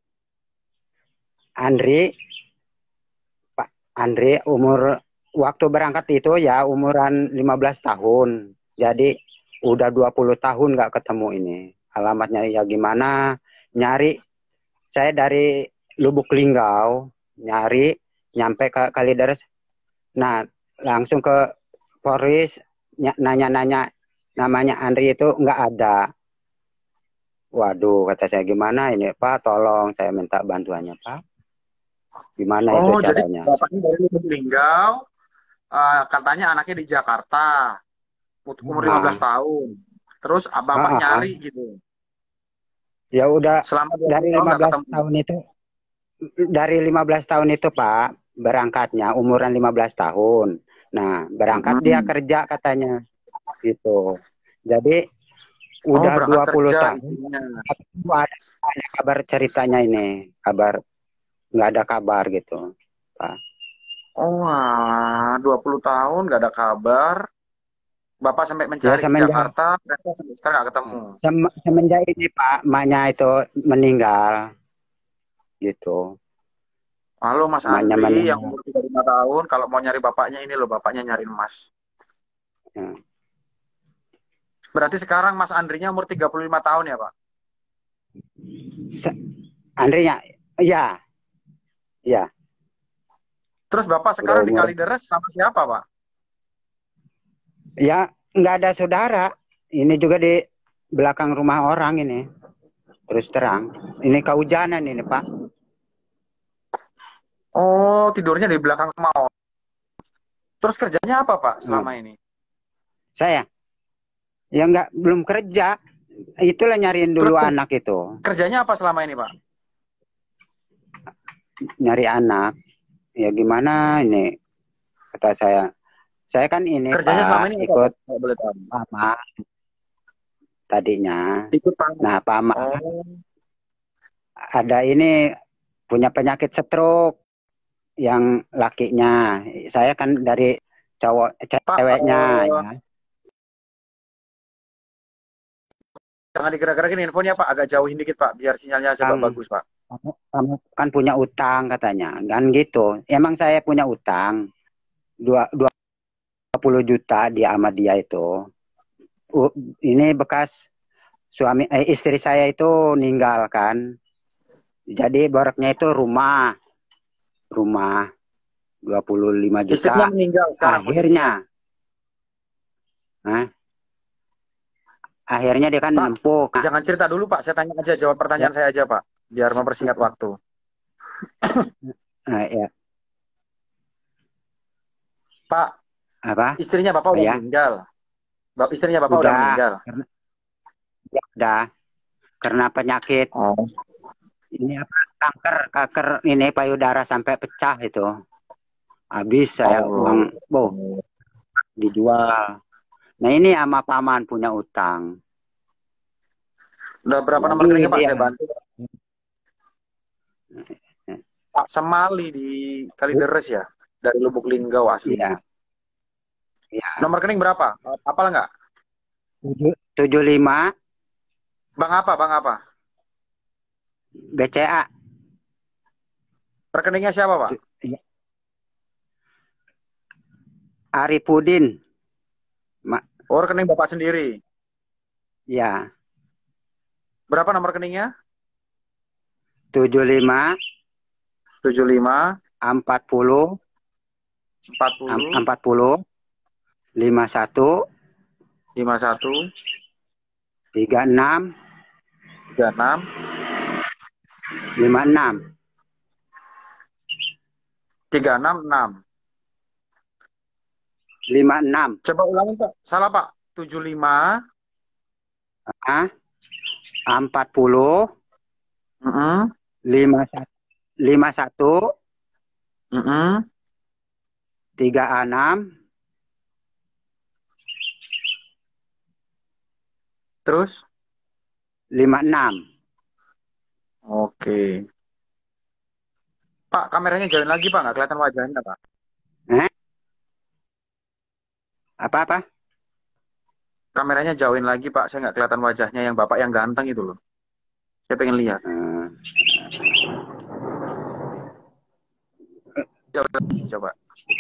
Andri, Pak Andri umur waktu berangkat itu ya umuran lima belas tahun. Jadi udah dua puluh tahun nggak ketemu ini. Alamatnya ya gimana? Nyari, saya dari Lubuk Linggau, nyari, nyampe ke Kalideres. Nah, langsung ke Polres, ny- nanya-nanya namanya Andri itu nggak ada. Waduh, kata saya gimana ini Pak, tolong saya minta bantuannya Pak. Gimana itu Oh, jadi caranya? bapaknya dari Lubuk Linggau, eh, katanya anaknya di Jakarta, ut- umur lima belas Ah, tahun. Terus ah, bapak ah, ah. nyari gitu. Ya udah Selama dua puluh dari tahun nggak lima belas ketemu. tahun itu dari lima belas tahun itu Pak berangkatnya umuran lima belas tahun. Nah, berangkat dia Mm-mm. kerja katanya gitu. Jadi Oh, udah berangkat dua puluh kerja tahun istrinya. ada, ada kabar ceritanya ini, kabar nggak ada kabar gitu, Pak. Oh, alah, dua puluh tahun nggak ada kabar. Bapak sampai Ya mencari ke semenjak Jakarta, ternyata sampai sekarang nggak ketemu. sem- semenjak ini Pak, maknya itu meninggal gitu. Halo Mas Maknya Andri yang meninggal. umur tiga puluh lima tahun, kalau mau nyari bapaknya ini loh, bapaknya nyari Mas. Ya. Berarti sekarang Mas Andrinya umur tiga puluh lima tahun ya, Pak? Se- Andrinya, ya, ya, Terus Bapak udah sekarang di umur. Kalideres sama siapa, Pak? Ya nggak ada saudara. Ini juga di belakang rumah orang ini. Terus terang. Ini kehujanan ini Pak. Oh, tidurnya di belakang rumah. Terus kerjanya apa, Pak, Hmm. selama ini? Saya, ya nggak belum kerja. Itulah nyariin Terus dulu ker- anak itu. kerjanya apa selama ini, Pak? Nyari anak. Ya gimana ini? Kata saya. Saya kan ini Kerjanya selama Pak ini apa, Pak? ikut Kalau boleh tahu. paman tadinya. Ikut paman. Nah paman Oh, ada ini punya penyakit stroke yang lakinya. Saya kan dari cowok Pak, ceweknya eh, ya. jangan digerak-gerakin infonya, Pak. Agak jauhin dikit, Pak, biar sinyalnya coba Kang, bagus, Pak. kamu, kamu kan punya utang katanya. Kan gitu. Emang saya punya utang dua dua puluh juta di sama dia itu. U- ini bekas suami eh, istri saya itu meninggal kan. Jadi boraknya itu rumah, rumah dua puluh lima Istrinya juta. meninggal sekarang posisinya. Akhirnya, Hah? akhirnya dia kan Pak, nempuh. Kak. jangan cerita dulu, Pak. Saya tanya aja, jawab Ya, pertanyaan saya aja, Pak. Biar mempersingkat waktu. eh, ya, Pak, apa? istrinya Bapak Oh, udah ya, meninggal. Bapak, istrinya Bapak udah udah, meninggal. karena ya, udah, karena penyakit Oh. ini apa? Kanker, kanker ini payudara sampai pecah itu. Habis saya Oh. uang, boh, dijual. Nah ini sama paman punya utang. Udah berapa nomor Jadi rekeningnya, Pak? dia, Saya bantu. Pak Semali di Kalideres ya? Dari Lubuk Linggau asli. iya, iya, Nomor rekening berapa? Apal nggak? tujuh tujuh lima Bang apa? Bang apa? B C A. Rekeningnya siapa, Pak? Iya. Arifudin, Ma, Oh, rekening Bapak sendiri. ya, Berapa nomor rekeningnya? tujuh lima tujuh lima empat puluh empat puluh empat puluh lima satu lima satu tiga enam tiga enam lima enam. tiga enam enam. lima enam. Coba ulangin, Pak. Salah, Pak. tujuh lima Ah, empat puluh Mm-mm. lima lima satu Mm-mm. tiga enam Terus? lima enam. Oke. Pak, kameranya join lagi, Pak. Nggak kelihatan wajahnya, Pak. Eh? Apa-apa? Kameranya jauhin lagi, Pak. Saya nggak kelihatan wajahnya yang Bapak yang ganteng itu loh. Saya pengen lihat. Eh, Jauh lagi, coba.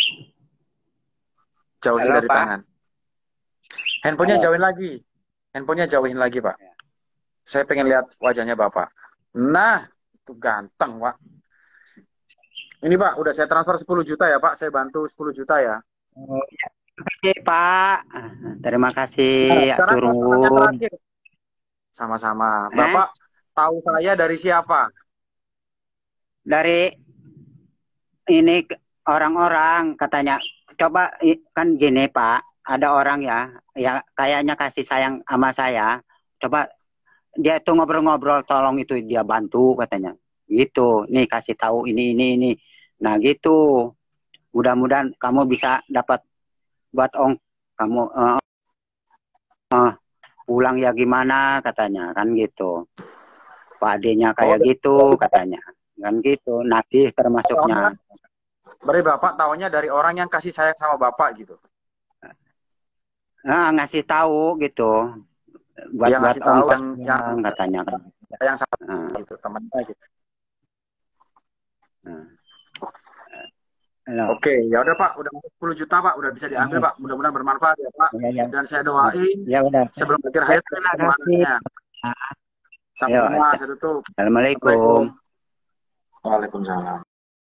Jauhin Halo, dari Pak. tangan. Handphonenya Halo. jauhin lagi. Handphonenya jauhin lagi, Pak. Saya pengen lihat wajahnya Bapak. Nah, itu ganteng, Pak. Ini, Pak, udah saya transfer sepuluh juta ya, Pak. Saya bantu sepuluh juta ya. Oh, ya. Terima kasih, Pak. Terima kasih, Nah, sekarang atur pertanyaan nuhun. terakhir. Sama-sama. Eh? Bapak tahu saya dari siapa? Dari ini ke- orang-orang katanya coba i- kan gini Pak, ada orang ya, ya kayaknya kasih sayang sama saya. Coba dia tuh ngobrol-ngobrol, tolong itu dia bantu katanya. Gitu, nih kasih tahu ini ini ini. Nah gitu, mudah-mudahan kamu bisa dapat buat ong kamu eh, eh, pulang ya gimana katanya kan gitu. Pak adenya Oh, kayak gitu katanya. Kan gitu, Nabi taunya, termasuknya. berarti Bapak taunya dari orang yang kasih sayang sama Bapak gitu. Nah, ngasih tahu gitu. Buat Yang buat ngasih tahu ongkos yang yang pulang katanya kan. yang sama Nah, gitu, temannya gitu. nah. Halo. Oke, ya udah Pak, udah sepuluh juta Pak, udah bisa diambil Pak. Mudah-mudahan bermanfaat ya Pak. Ya, ya, Dan saya doain ya udah. sebelum akhir Ya, hayat terima ketemu kasih. anaknya. Sampai Ayo, jumpa, saya tutup. Assalamualaikum. Assalamualaikum. Waalaikumsalam.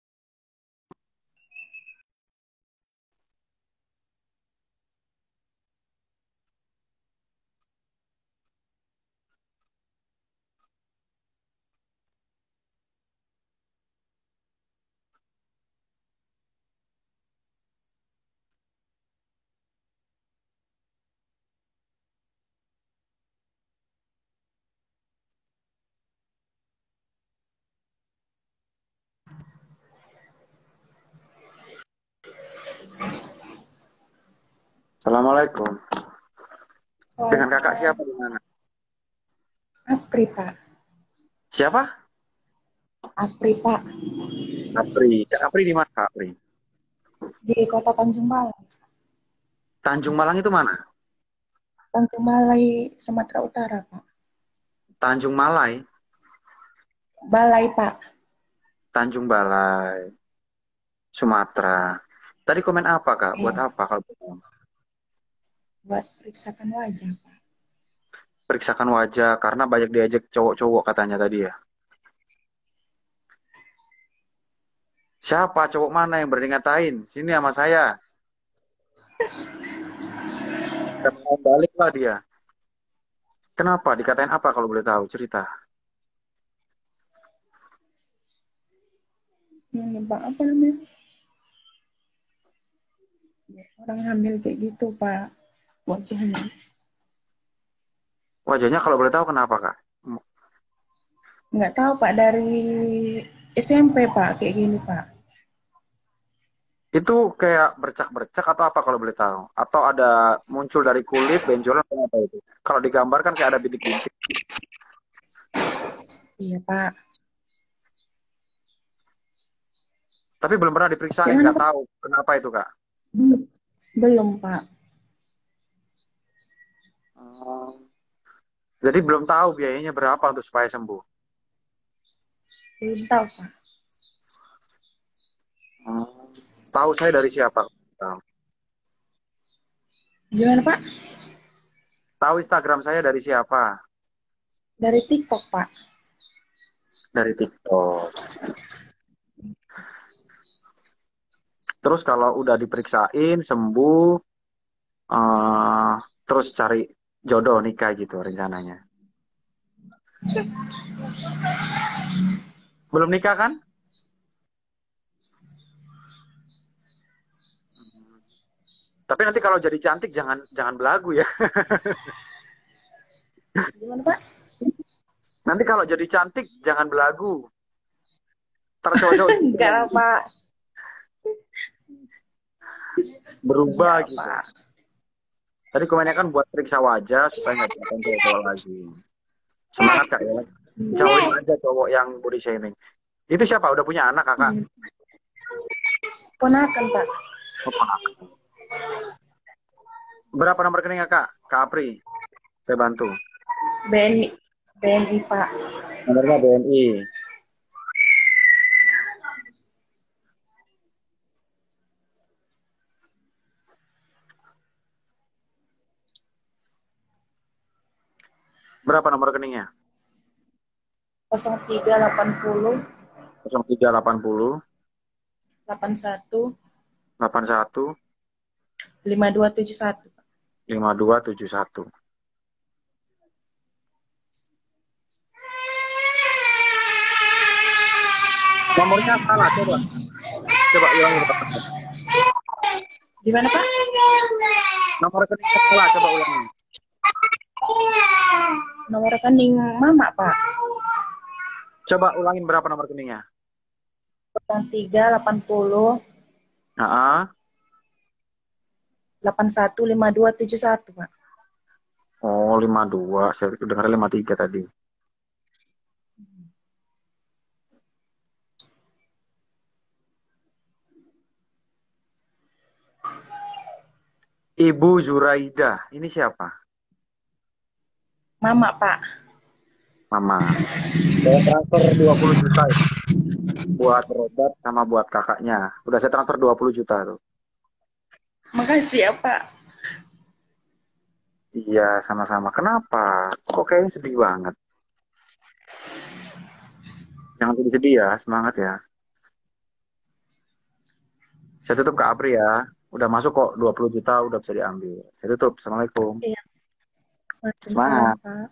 Assalamualaikum. Dengan kakak siapa di mana? Apri, Pak. Siapa? Apri, Pak. Apri. Kak Apri di mana Kak Apri? Di Kota Tanjung Balai. Tanjung Malang itu mana? Tanjung Balai, Sumatera Utara, Pak. Tanjung Malai. Balai, Pak. Tanjung Balai. Sumatera. Tadi komen apa Kak? Buat Eh, apa kalau begitu? buat periksakan wajah, Pak. Periksakan wajah karena banyak diajak cowok-cowok katanya tadi ya. Siapa cowok mana yang berani ngatain? Sini sama saya. Dan mau balik lah dia. Kenapa? Dikatain apa kalau boleh tahu? Cerita. Hmm, Pak, apa namanya? Orang hamil kayak gitu, Pak. Wajahnya. Wajahnya kalau boleh tahu kenapa Kak? Nggak tahu, Pak. Dari S M P, Pak. Kayak gini, Pak. Itu kayak bercak-bercak atau apa kalau boleh tahu? Atau ada muncul dari kulit, benjolan atau apa itu? Kalau digambar kan kayak ada bintik-bintik. Iya, Pak. Tapi belum pernah diperiksain, Gimana, nggak Pak? tahu kenapa itu Kak. Belum, Belum, Pak. Hmm. Jadi belum tahu biayanya berapa untuk supaya sembuh. Belum tahu, Pak. Hmm. Tahu saya dari siapa? Tahu. Gimana, Pak? Tahu Instagram saya dari siapa? Dari TikTok, Pak. Dari TikTok. Terus kalau udah diperiksain sembuh, eh, terus cari jodoh nikah gitu rencananya. Belum nikah kan? Tapi nanti kalau jadi cantik jangan jangan belagu ya. Gimana, Pak? Nanti kalau jadi cantik jangan belagu. Ntar cowok-cowok Enggak lah, Pak. berubah Enggak, gitu. Pak. Tadi komennya kan buat periksa wajah supaya nggak kelihatan cowok-cowok lagi. Semangat Kak ya. Jauhin aja cowok yang body shaming. Itu siapa? Udah punya anak Kakak? Ponakan, Pak. Oh, ponakan. Berapa nomor rekening Kak? Kak Apri. Saya bantu. B N I. B N I, Pak. Nomornya B N I. Berapa nomor rekeningnya? nol tiga delapan nol nol tiga delapan nol delapan satu delapan satu lima dua tujuh satu. lima dua tujuh satu. Nomornya salah, coba. Coba ulangi. Gimana Pak? Nomor rekeningnya salah, coba ulangi. Nomor rekening Mama Pak. Coba ulangin berapa nomor rekeningnya? delapan tiga delapan nol Nah, delapan satu lima dua tujuh satu Pak. oh lima dua, saya dengar lima tiga tadi. Ibu Zuraida, ini siapa? Mama Pak. Mama. Saya transfer dua puluh juta ya. Buat berobat sama buat kakaknya. Udah saya transfer dua puluh juta tuh. Makasih ya Pak. Iya, sama-sama. Kenapa? Kok kayaknya sedih banget? Jangan sedih-sedih ya, semangat ya. Saya tutup ke Apri ya. Udah masuk kok dua puluh juta, udah bisa diambil. Saya tutup. Assalamualaikum. Iya. Semangat. Pak.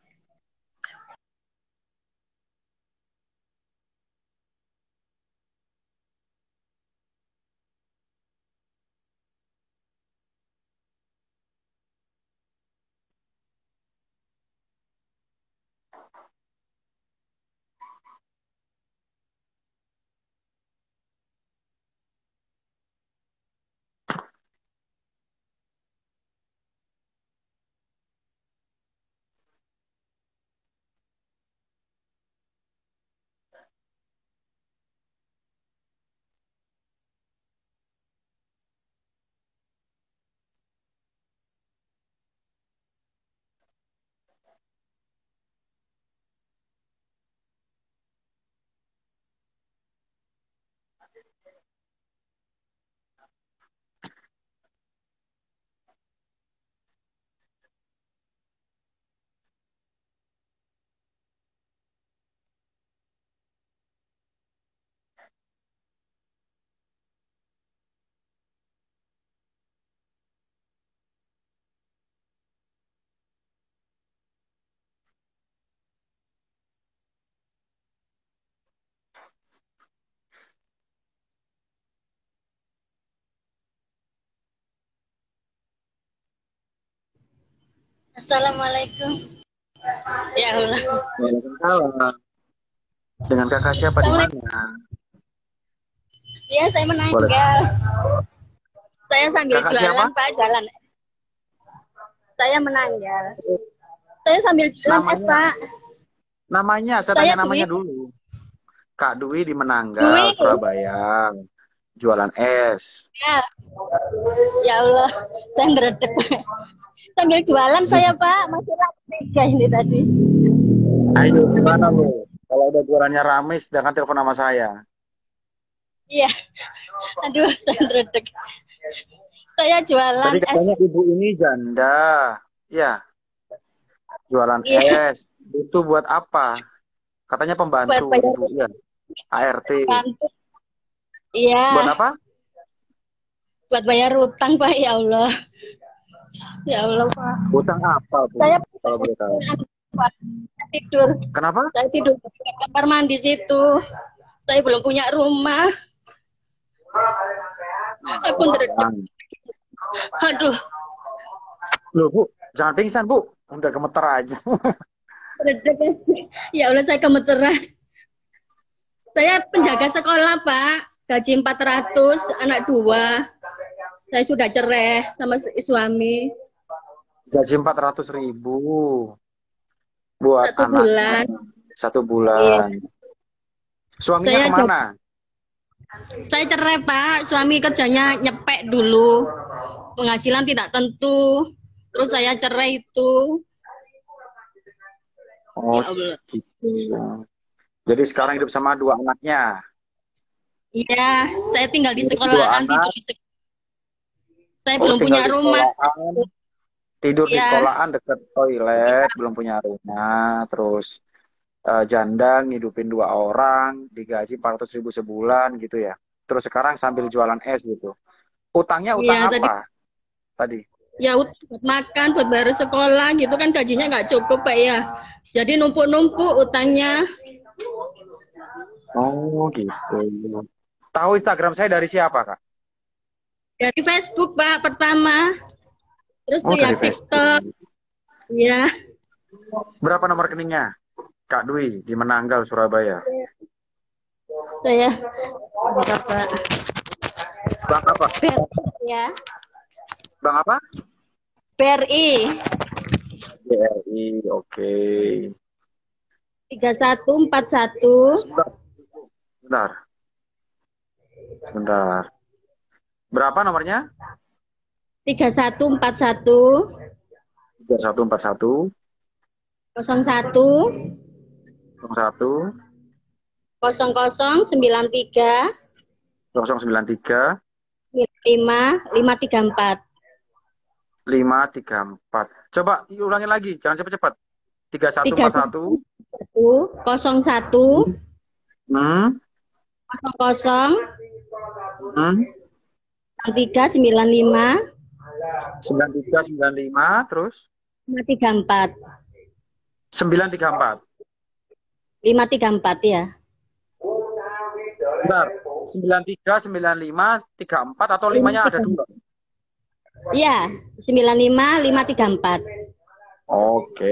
Assalamualaikum. Ya Allah. Waalaikumsalam. Dengan kakak siapa di mana? Iya, saya menanggal. Saya sambil Kakak jualan, siapa? Pak, jalan. Saya menanggal. Saya sambil jualan es, Namanya? Pak. Namanya, saya, Saya tanya namanya Dwi. dulu. Kak Dwi di Menanggal, Dwi. Surabaya. Jualan es. Ya. Ya Allah, saya ngeredek. Sambil jualan saya, Pak. Masih tiga ini tadi. Ayo, gimana lo? Kalau udah jualannya rame, sedangkan telepon sama saya. Iya. Aduh, saya ngeredek. Saya jualan Tadi katanya es. ibu ini janda. Ya. Jualan Iya. es. Itu buat apa? Katanya pembantu. Buat bayar Ibu. Ya. A R T. kantor. Iya. Buat apa? Buat bayar utang, Pak. Ya Allah. Ya Allah, Pak. Utang apa, Bu? Saya Kalau boleh tahu. Pak, tidur. Kenapa? Saya tidur di kamar mandi situ. Saya belum punya rumah. Aku ngeredek. Aduh, Loh, Bu, jangan pingsan, Bu. Udah gemeter aja. ngeredek. Ya Allah, saya gemeteran. Saya penjaga sekolah, Pak. Gaji empat ratus, anak dua. Saya sudah cerai sama suami. Gaji empat ratus ribu. Buat Satu anak. bulan. Satu bulan. Iya. Suaminya Saya kemana? Saya cerai, Pak. Suami kerjanya nyepek dulu. Penghasilan tidak tentu. Terus saya cerai itu. Oh, Ya Allah. gitu. Jadi sekarang hidup sama dua anaknya. Iya, saya tinggal di Dua sekolahan. anak. Tidur di sek- Saya Oh, belum tinggal punya di rumah. sekolahan. Tidur di Iya. sekolahan dekat toilet, belum punya rumah, terus eh, janda ngidupin dua orang, digaji empat ratus ribu sebulan gitu ya. Terus sekarang sambil jualan es gitu. Utangnya utang Iya, tadi apa? Tadi. ya ut- buat makan, buat bayar sekolah gitu kan gajinya nggak cukup, Pak ya. Jadi numpuk-numpuk utangnya. Oh gitu. Tahu Instagram saya dari siapa, Kak? Dari Facebook, Pak, pertama. Terus Oh, dari lihat TikTok. Facebook. Ya, Berapa nomor rekeningnya? Kak Dwi di Menanggal, Surabaya. saya berapa? Bang apa? B R I ya. Bang apa? B R I B R I, oke. tiga satu empat satu. Sebentar. Sebentar. Berapa nomornya? tiga satu empat satu tiga satu empat satu nol satu nol satu nol nol sembilan tiga nol sembilan tiga lima lima tiga empat. lima tiga empat. Coba ulangin lagi, jangan cepet-cepet. tiga satu empat satu nol satu hmm nol nol hmm tiga sembilan lima sembilan tiga sembilan lima terus lima tiga empat. sembilan tiga empat. lima tiga empat ya. Bentar, sembilan tiga sembilan lima tiga empat atau limanya ada dua? Iya, sembilan lima lima tiga empat. Oke.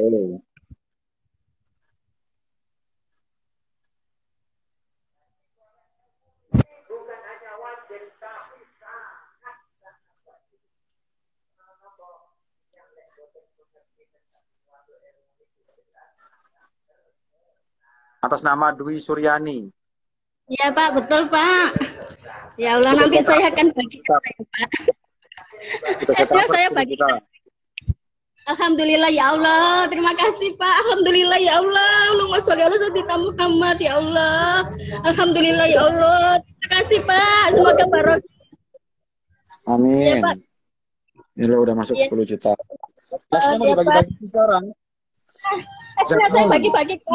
Atas nama Dwi Suryani. Iya Pak, betul Pak. Ya Allah, nanti saya akan bagi ke saya, Pak. Kita Esnya saya bagi. Alhamdulillah ya Allah, terima kasih Pak. Alhamdulillah ya Allah. Allahumma sholli ala sayyidina Muhammad ya Allah. Alhamdulillah ya Allah. Terima kasih Pak. Semoga barokah. Amin. Ya, Pak. Ini lo udah masuk Ya. sepuluh juta. Uh, Esnya mau ya, dibagi-bagi sekarang. Esnya saya bagi-bagi Pak.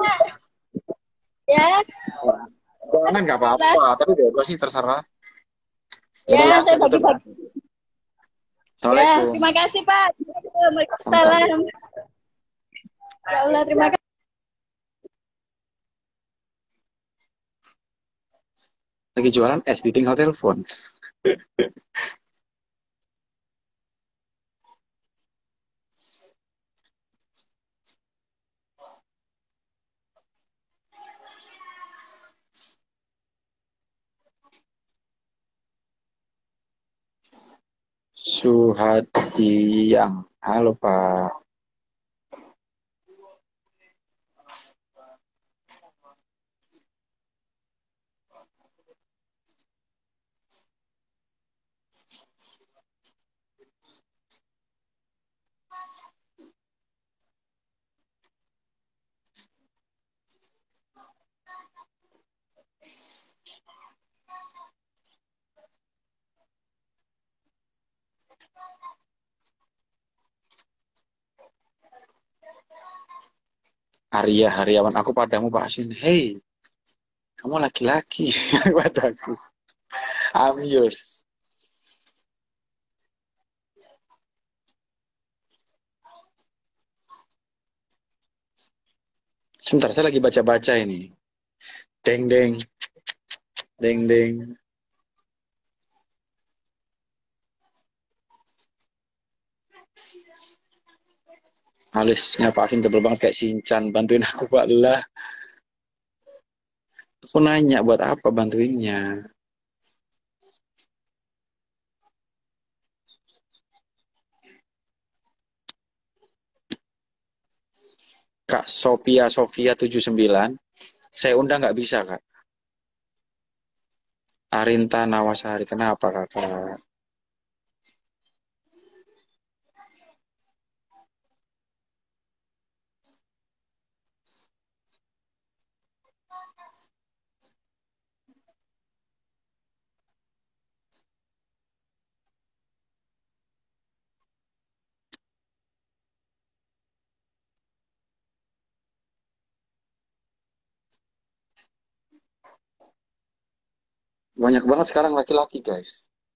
Ya. Jangan nggak apa-apa, tapi bebas sih terserah. Ya, saya bagi-bagi. Ya, Assalamualaikum. terima kasih Pak. Waalaikumsalam. Ya Allah, terima kasih. Lagi jualan es, ditinggal telepon. Suhadiyang. Halo Pak. Arya Haryawan, aku padamu Pak Asin. Hey, kamu laki-laki. Padaku. I'm yours. Sebentar, saya lagi baca-baca ini. Deng deng. Deng deng. Alisnya Pak Asin tebel banget kayak Sinchan. Bantuin aku Pak lah. Aku nanya buat apa bantuinnya. Kak Sophia Sofia tujuh sembilan. Saya undang nggak bisa Kak. Arinta Nawasari. Kenapa Kakak? Banyak banget sekarang laki-laki guys.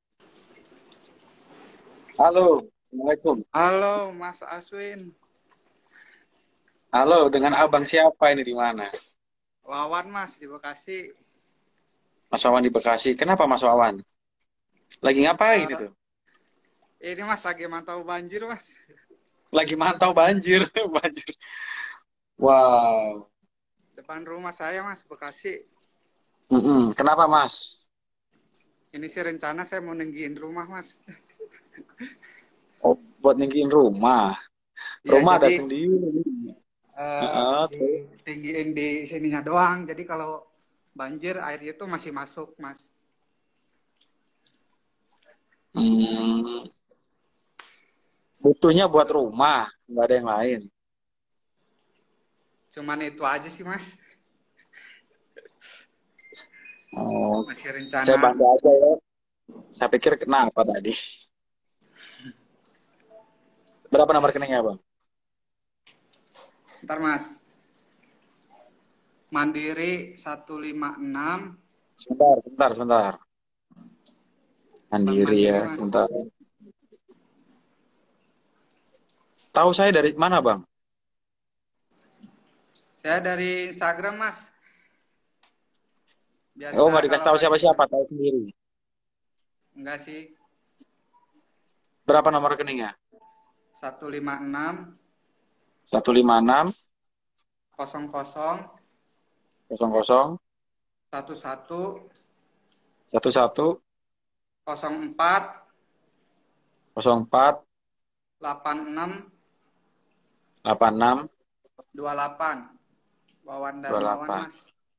Halo, Assalamualaikum. Halo, Mas Aswin. Halo, dengan abang siapa ini di mana? Wawan Mas di Bekasi. Mas Wawan di Bekasi. Kenapa Mas Wawan? Lagi ngapain Eh, itu? ini Mas lagi mantau banjir Mas. Lagi mantau banjir. Banjir. Wow. Depan rumah saya Mas, Bekasi. Mm-mm. Kenapa Mas? Ini sih rencana saya mau ninggiin rumah Mas. Oh, buat ninggiin rumah. Ya Rumah ada jadi sendiri. eh, Heeh, terus. ditinggiin di sininya doang. Jadi kalau banjir air itu masih masuk Mas. Hmm, butuhnya buat rumah, nggak ada yang lain. Cuman itu aja sih Mas. Oh, Masih saya rencana. bangga aja ya. Saya pikir kenapa tadi? Berapa nomor rekeningnya, Bang? Ntar Mas. Mandiri satu lima enam. Sebentar, sebentar, sebentar. Bang Mandiri Mandiri ya, Mas. sebentar. Tahu saya dari mana, Bang? Saya dari Instagram Mas. Biasa Oh, nggak dikasih kalau tahu lagi siapa-siapa, tahu sendiri. enggak sih. Berapa nomor rekeningnya? satu lima enam satu lima enam kosong kosong kosong kosong satu satu satu satu kosong empat kosong empat delapan enam delapan enam dua delapan. Wawan dan dua Wawan delapan. Mas.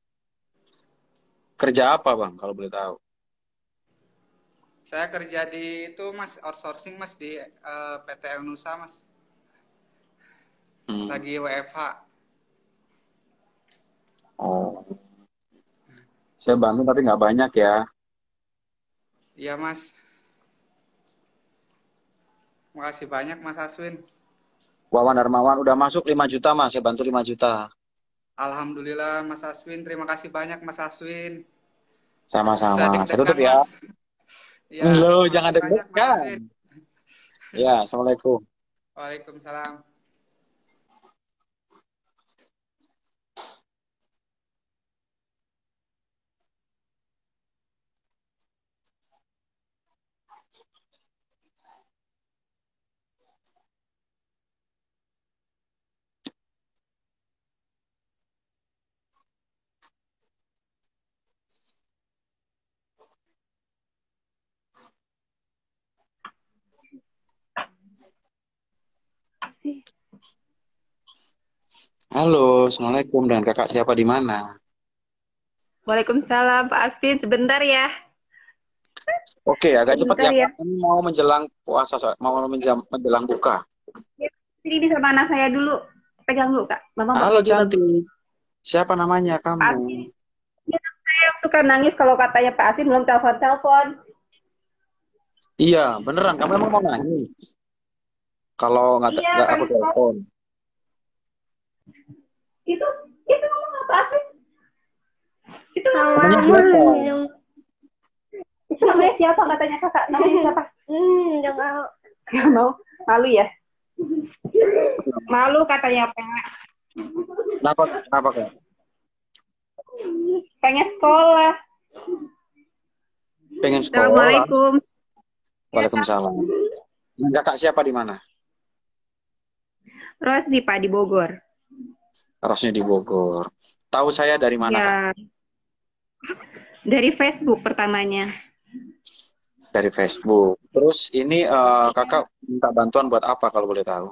Kerja apa, Bang, kalau boleh tahu? Saya kerja di itu Mas, outsourcing Mas di eh, P T L Nusa Mas. Hmm. Lagi W F H. Oh, saya bantu tapi nggak banyak ya. Iya Mas. Makasih banyak Mas Aswin. Wawan Darmawan udah masuk lima juta, Mas. Saya bantu lima juta. Alhamdulillah Mas Aswin. Terima kasih banyak Mas Aswin. Bisa Sama-sama. Saya deg-degan tutup ya. Mas. Ya, Lo makasih jangan banyak Mas deg-degan. Aswin. Ya, Assalamualaikum. Waalaikumsalam. Halo, Assalamualaikum. Dan kakak siapa di mana? Waalaikumsalam Pak Asvin, sebentar ya. Oke, agak cepat Sebentar ya, ya. Kak. Ini mau menjelang puasa, so- mau menjam- menjelang buka. Ini di sama anak saya dulu. Pegang dulu, Kak. Mama mau Halo, juga. cantik. Siapa namanya Pak kamu? Asvin, ini anak saya yang suka nangis kalau katanya Pak Asvin belum telepon-telepon. Iya, beneran. Kamu emang mau nangis? Kalau nggak Iya, nggak aku kali sekolah. telepon. Itu, itu ngomong Pak Asvin. Itu Namanya ngomong. siapa? Itu namanya siapa katanya kakak? Namanya siapa? Hmm, nggak mau. Nggak mau? Malu ya? Malu katanya Pak. Kenapa? Kenapa, Kak? Pengen sekolah. Pengen sekolah. Assalamualaikum. Waalaikumsalam. Dan kakak siapa di mana? Rosdi Pak di Bogor. Rosnya di Bogor. Tahu saya dari mana, Kak? Ya, dari Facebook pertamanya. Dari Facebook. Terus ini eh, kakak minta bantuan buat apa kalau boleh tahu?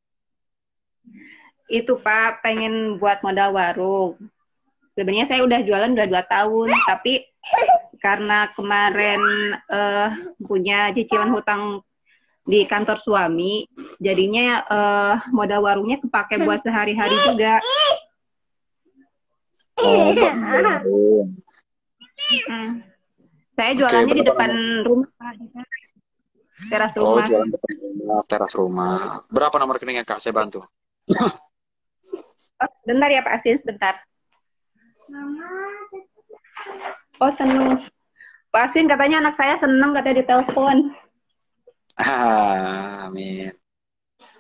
Itu Pak pengen buat modal warung. Sebenarnya saya udah jualan udah dua tahun, tapi karena kemarin eh, punya cicilan hutang di kantor suami, jadinya eh, modal warungnya kepake buat sehari-hari juga. Oh, buat modal warung. Hmm. Saya Oke, jualannya di berapa depan nomor? rumah, Pak, di teras Oh, rumah. jualan depan rumah, teras rumah. Berapa nomor rekeningnya, Kak? Saya bantu. Oh, bentar ya Pak Aswin, sebentar. Oh, seneng. Pak Aswin katanya anak saya seneng katanya ditelepon. Ah, amin.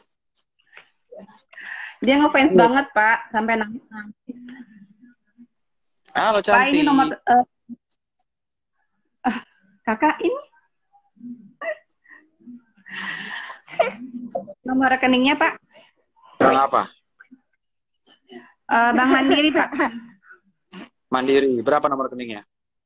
Dia ngefans Iya. banget Pak, sampai nangis-nangis. Halo Pak, ini nomor cantik. eh, kakak ini nomor rekeningnya Pak. Bang apa? Eh, Bank Mandiri Pak. Mandiri. Berapa nomor rekeningnya?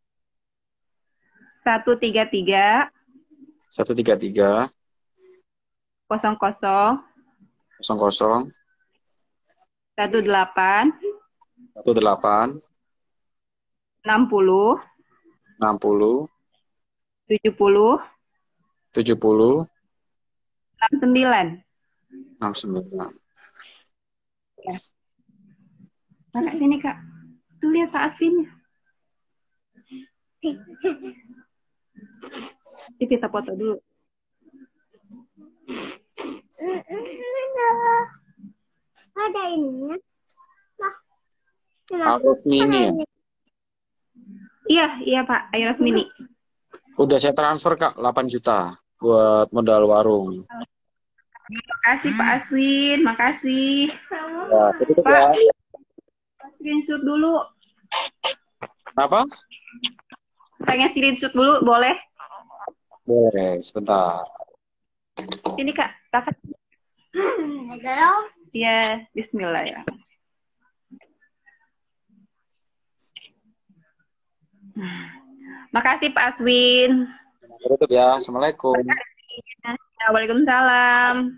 Satu tiga tiga Satu tiga tiga kosong kosong kosong kosong satu delapan satu delapan enam puluh enam puluh tujuh puluh tujuh puluh enam sembilan. enam sembilan. Ya. Kakak sini Kak. Tuh lihat Pak Asfinnya. Ini kita foto dulu. Ada ininya. Harus mini ya? Iya, iya Pak, Ayros Mini. Udah saya transfer Kak, delapan juta buat modal warung. Makasih Pak Aswin, makasih. Ya, itu Pak, ya. screenshot dulu. Apa? Pengen screenshot dulu, boleh? Boleh, sebentar. Sini Kak, kakak. Ya, bismillah ya. Makasih Pak Aswin. Tutup ya. Assalamualaikum. Waalaikumsalam.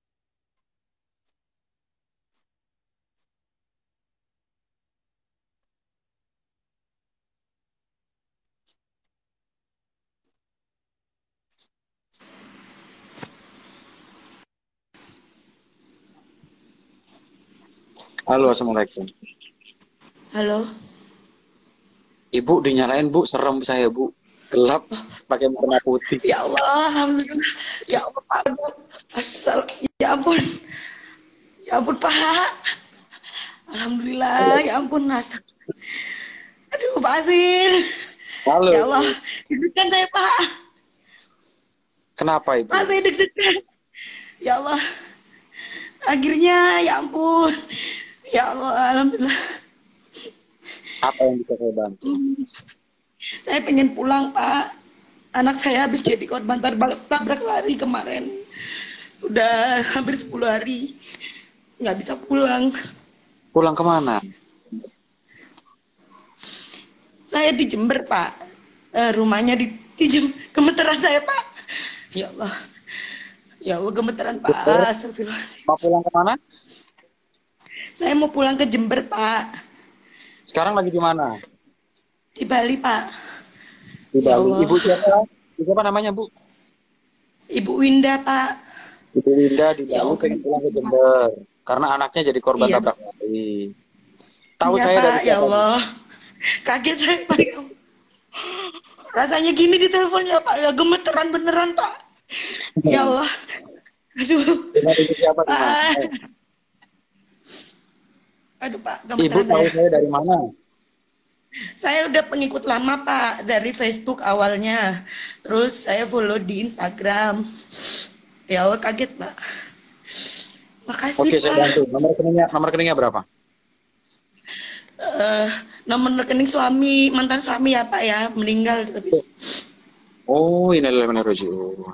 Halo, assalamualaikum. Halo. Ibu dinyalain Bu, serem saya Bu. Gelap, pakai mukena putih. Ya Allah, alhamdulillah. Ya Allah, Pak. Asal, ya ampun. Ya ampun, Pak. Alhamdulillah, ya ampun, astagfirullah. Aduh, Pak Asin. Halo. Ya Allah, deg-degan saya, Pak. Kenapa Ibu? Pak, saya deg-degan. Ya Allah. Akhirnya, ya ampun. Ya Allah, alhamdulillah. Apa yang bisa saya bantu? Saya pengen pulang, Pak. Anak saya habis jadi korban tabrak, tabrak lari kemarin. Udah hampir sepuluh hari. Nggak bisa pulang. Pulang kemana? Saya di Jember, Pak. Eh, rumahnya di, di Jem- gemeteran saya, Pak. Ya Allah. Ya Allah, gemeteran, Pak. Astagfirullahaladzim. Mau pulang kemana? Saya mau pulang ke Jember, Pak. Sekarang lagi di mana? Di Bali, Pak. Di Ya Bali. Allah. Ibu siapa? Ibu siapa namanya, Bu? Ibu Winda, Pak. Ibu Winda di Ya Bali Allah. pengen pulang ke Jember. Karena anaknya jadi korban Iya. tabrak lari. Tahu Iya, saya Pak. dari Ya siapa? Allah. Kaget saya, Pak. Ya Allah. Rasanya gini di teleponnya, Pak. Ya gemeteran beneran, Pak. Ya Allah. Aduh. Dengan ibu siapa di mana? Pak. Eh, Aduh, Pak. Ibu Gemeteran tahu saya. saya dari mana? Saya udah pengikut lama, Pak. Dari Facebook awalnya. Terus saya follow di Instagram. Ya Allah, kaget, Pak. Makasih, Oke, Pak. saya bantu. Nomor rekeningnya, nomor rekeningnya berapa? Eh, nomor rekening suami, mantan suami ya, Pak ya. Meninggal. Tapi Oh, ini adalah menaruh.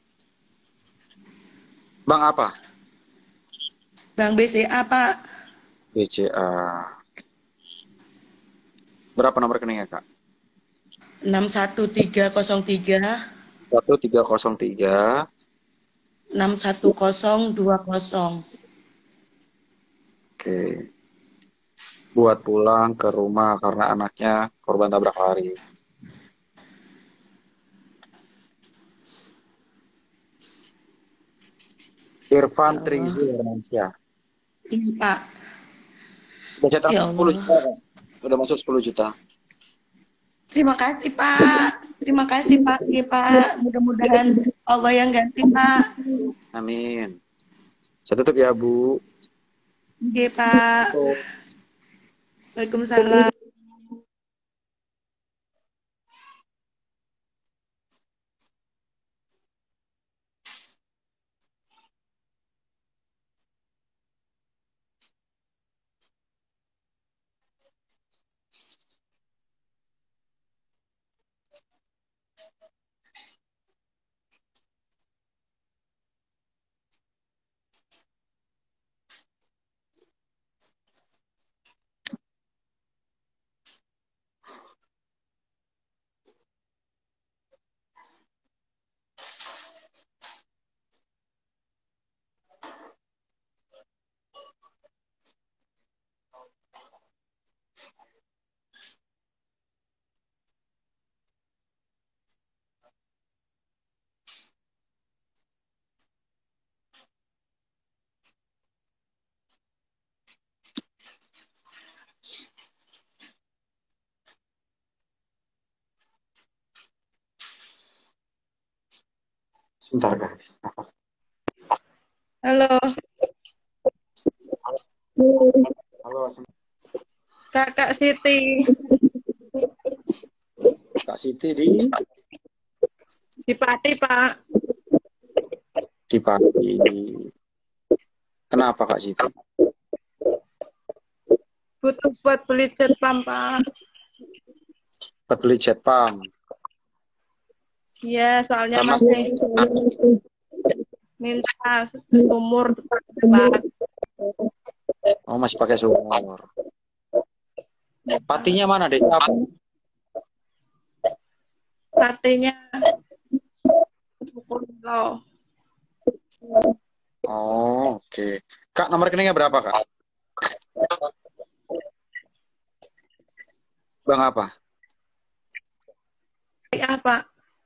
Bang apa? Bang B C A, Pak. B C A. Berapa nomor rekeningnya, Kak? enam satu tiga nol tiga satu tiga nol tiga enam satu nol dua nol. Oke. Buat pulang ke rumah karena anaknya korban tabrak lari. Irfan Trizi Hermansyah. Ini, Pak. Udah cetak Ya sepuluh Allah. juta. Kan? Udah masuk sepuluh juta. Terima kasih, Pak. Terima kasih, Pak. Iya, Pak. Mudah-mudahan Allah yang ganti, Pak. Amin. Saya tutup ya, Bu. Iya, Pak. Waalaikumsalam. Sebentar guys. Nafas. Halo, Halo, Kakak Siti Kak Siti di di Pati, Pak. di Pati. Kenapa Kak Siti? Butuh buat beli jet pump, Pak. Buat beli jet pump. Iya, soalnya Sama masih minta sumur, Pak. Oh, masih pakai sumur. Patinya mana, Dek? Apa? Patinya sepuluh kilo. Oh, oke. Okay. Kak, nomor rekeningnya berapa, Kak? Bang apa? Apa?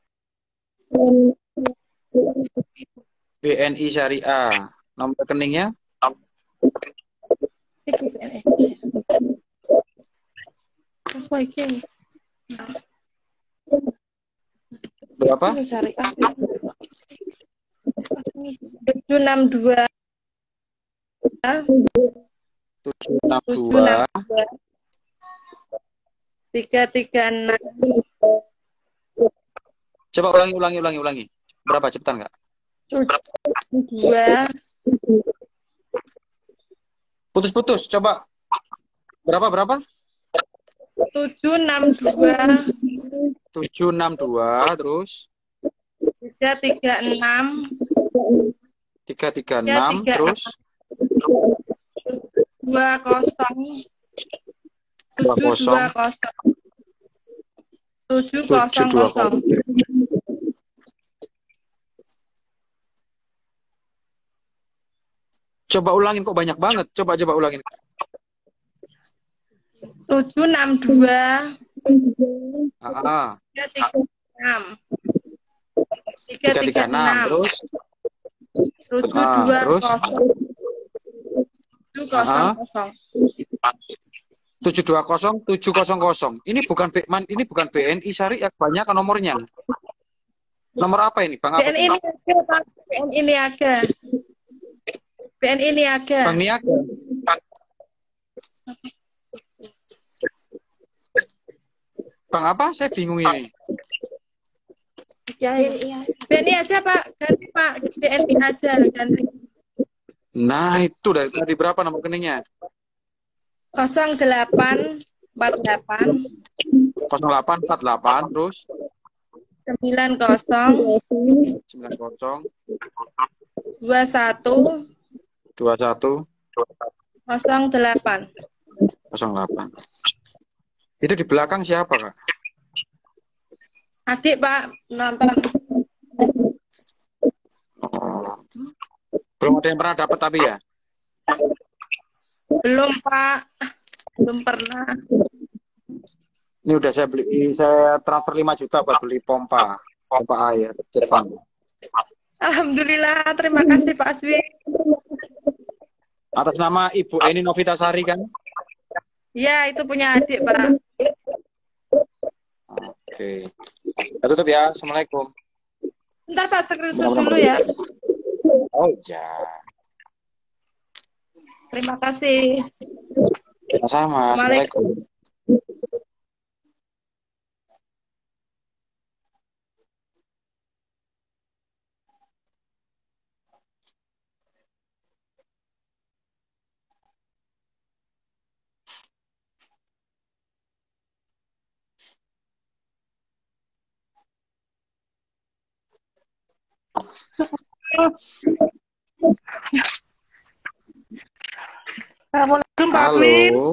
B N I Syariah. Nomor rekeningnya? Berapa? tujuh enam dua tujuh enam dua tiga tiga enam. Coba ulangi, ulangi, ulangi, ulangi. Berapa? Cepetan nggak? Dua. Putus-putus. Coba. Berapa, berapa? Tujuh enam dua. Tujuh enam dua. Terus? Tiga tiga enam. Tiga tiga enam. Terus? Dua kosong. Dua kosong. Tujuh kosong kosong. Coba ulangin, kok banyak banget. Coba coba ulangin. Tujuh enam dua. Ah. Tiga tiga enam. Tiga tiga enam. Terus? Tujuh Ah, dua terus? kosong. Tujuh kosong Ah. kosong. Tujuh dua kosong tujuh kosong kosong. Ini bukan B, man, ini bukan B N I Syariah, banyak nomornya. Nomor apa ini, Bang? Apa? B N I Niaga, Pak. B N I Niaga. B N I Niaga. Bang Niaga. Bang apa? Saya bingung ini. Ya, ya. B N I aja, Pak. Ganti, Pak. B N I aja, ganti. Nah, itu dari tadi berapa nomor rekeningnya? nol delapan empat delapan. nol delapan empat delapan, terus? sembilan kosong. sembilan kosong. dua satu. dua satu. nol delapan. nol delapan. Itu di belakang siapa, Kak? Adik, Pak, nonton. Oh. Belum ada yang pernah dapat tapi ya? Belum, Pak. Belum pernah. Ini udah saya beli, saya transfer lima juta buat beli pompa. Pompa air, Jepang. Alhamdulillah, terima kasih Pak Aswi. Atas nama Ibu Eni Novitasari kan? Ya, itu punya adik, Pak. Oke. Kita tutup ya. Assalamualaikum. Bentar, Pak, screenshot dulu ya. Oh ya. Terima kasih. Sama-sama. Assalamualaikum. Assalamualaikum Pak Amin. Halo.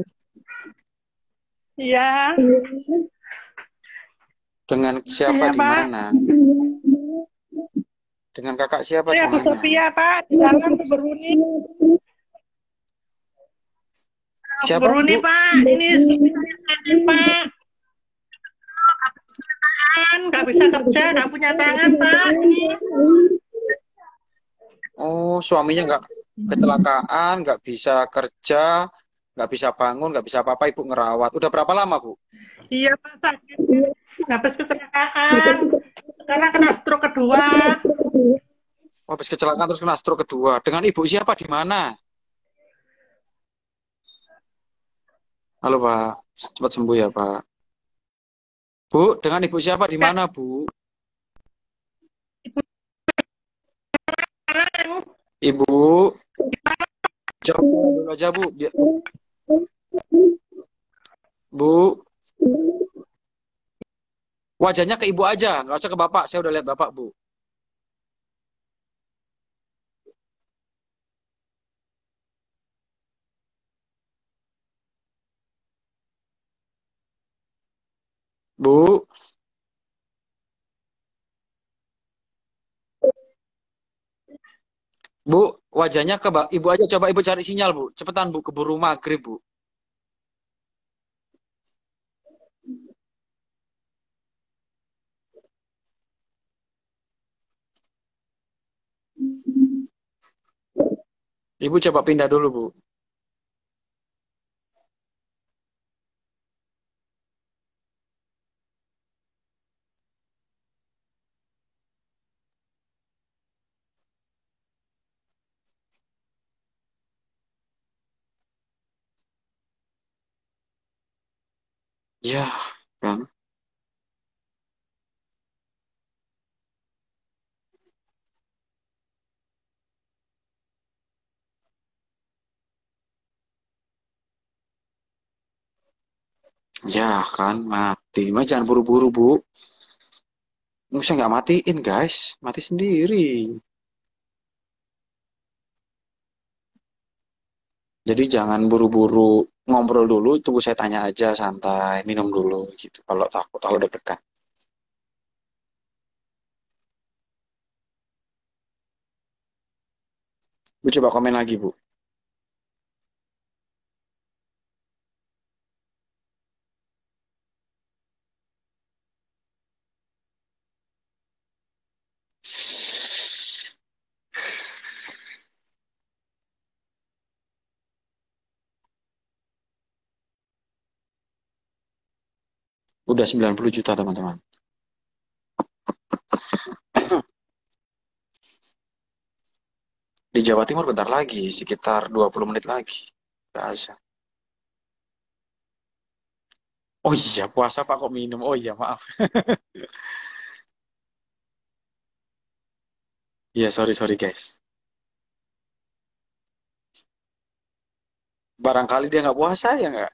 Iya. Dengan siapa Iya, di Pak. mana? Dengan kakak siapa di Saya Bu mana? Sophia, Pak, di jalan ke Beruni. Siapa, Beruni, Bu? Pak. Ini saya Pak. Nggak bisa kerja, nggak punya tangan, Pak. Ini. Oh, suaminya nggak kecelakaan, nggak bisa kerja, nggak bisa bangun, nggak bisa apa-apa, Ibu ngerawat. Udah berapa lama, Bu? Iya, Pak, sakit. Habis kecelakaan. Sekarang kena stroke kedua. Oh, habis kecelakaan terus kena stroke kedua. Dengan ibu siapa di mana? Halo Pak, cepat sembuh ya Pak. Bu, dengan ibu siapa di mana Bu? Ibu, jawab dulu aja Bu. Biar- Bu, wajahnya ke ibu aja, nggak usah ke bapak. Saya udah lihat bapak Bu. Bu, Bu, wajahnya ke ba- ibu aja. Coba ibu cari sinyal Bu. Cepetan Bu, keburu maghrib Bu. Ibu coba pindah dulu Bu. Ya, kan. Ya kan, mati. Mas jangan buru-buru Bu. Nggak usah nggak matiin guys, mati sendiri. Jadi jangan buru-buru ngobrol dulu, tunggu saya tanya aja santai, minum dulu gitu. Kalau takut, kalau deg-degan. Bu coba komen lagi Bu. Udah sembilan puluh juta teman-teman. Di Jawa Timur bentar lagi, sekitar dua puluh menit lagi. Udah azan. Oh iya, puasa Pak kok minum. Oh iya, maaf. Iya, sorry sorry guys. Barangkali dia nggak puasa ya nggak?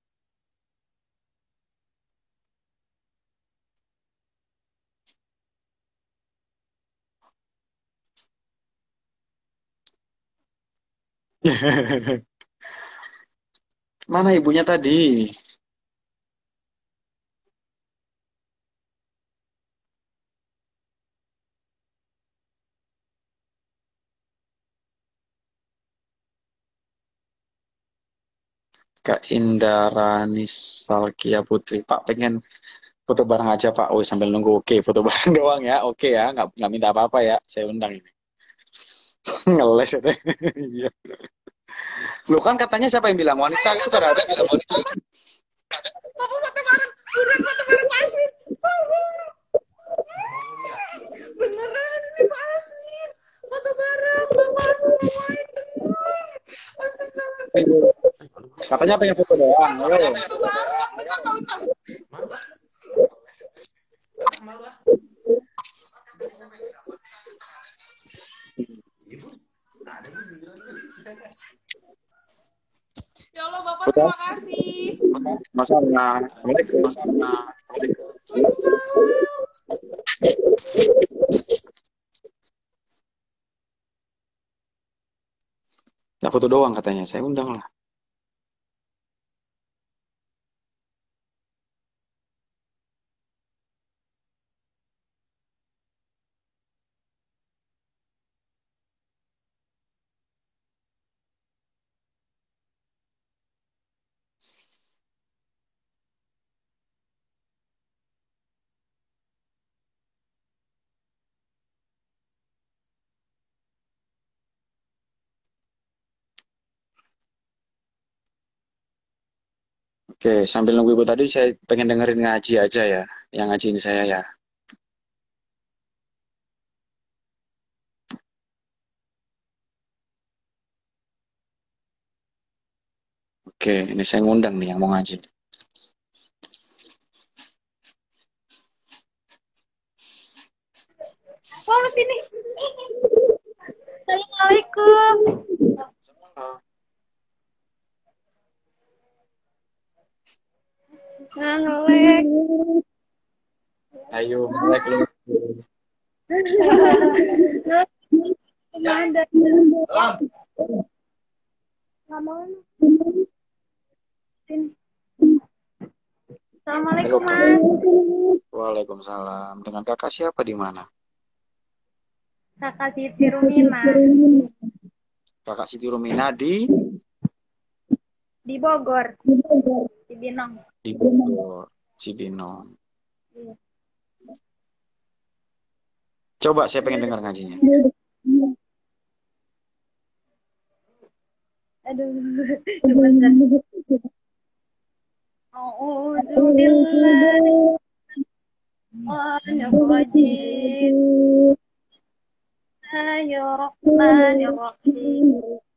Mana ibunya tadi? Kak Indarani Salkia Putri. Pak pengen foto bareng aja Pak. Oh sambil nunggu. Oke, foto bareng doang ya. Oke ya, nggak nggak minta apa-apa ya. Saya undang ini. Ngeles ya. Iya. Lu kan katanya siapa yang bilang wanita itu kan ada bilang wanita. Papa foto bareng, buruan foto bareng Pak Asin. Beneran ini Pak Asin. Foto bareng Bapak Assalamualaikum. Katanya pengen foto doang. Ayo. Foto bareng, kita tahu tahu. Ya Allah Bapak terima kasih. Masalah. Assalamualaikum. Ya foto doang katanya. Saya undang lah. Oke, sambil nunggu ibu tadi saya pengen dengerin ngaji aja ya. Yang ngajiin saya ya. Oke, ini saya ngundang nih yang mau ngaji. Oh, sini. Assalamualaikum. Nggak ngelek. Ayo, melek lu. Ngelek. Gimana? Nggak mau. Sini. Assalamualaikum, Mas. Waalaikumsalam. Dengan kakak siapa di mana? Kakak Siti Rumina. Kakak Siti Rumina di Di Bogor. Di Binong. di Bogor, Cibinong. Iya. Coba saya pengen dengar ngajinya. Aduh, sebentar. A'udzu billahi minasy rajim. Bismillahirrahmanirrahim.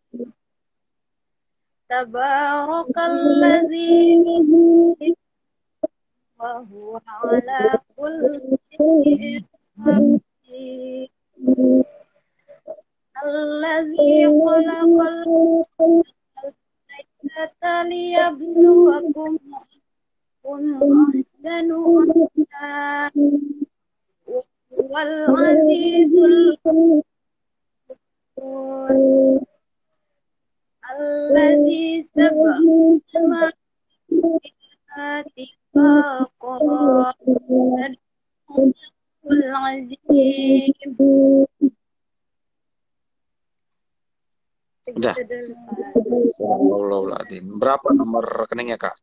Tabarakalladzi wa huwa ala kulli syai'in qadir. Alladzi khalaqal mauta liyabluwakum ahsanu amala wa huwal azizul ghafur. Alladzi sab'a samawati fawqa sadaqul azim. Udah. Astagfirullahaladzim. Berapa nomor rekeningnya, Kak?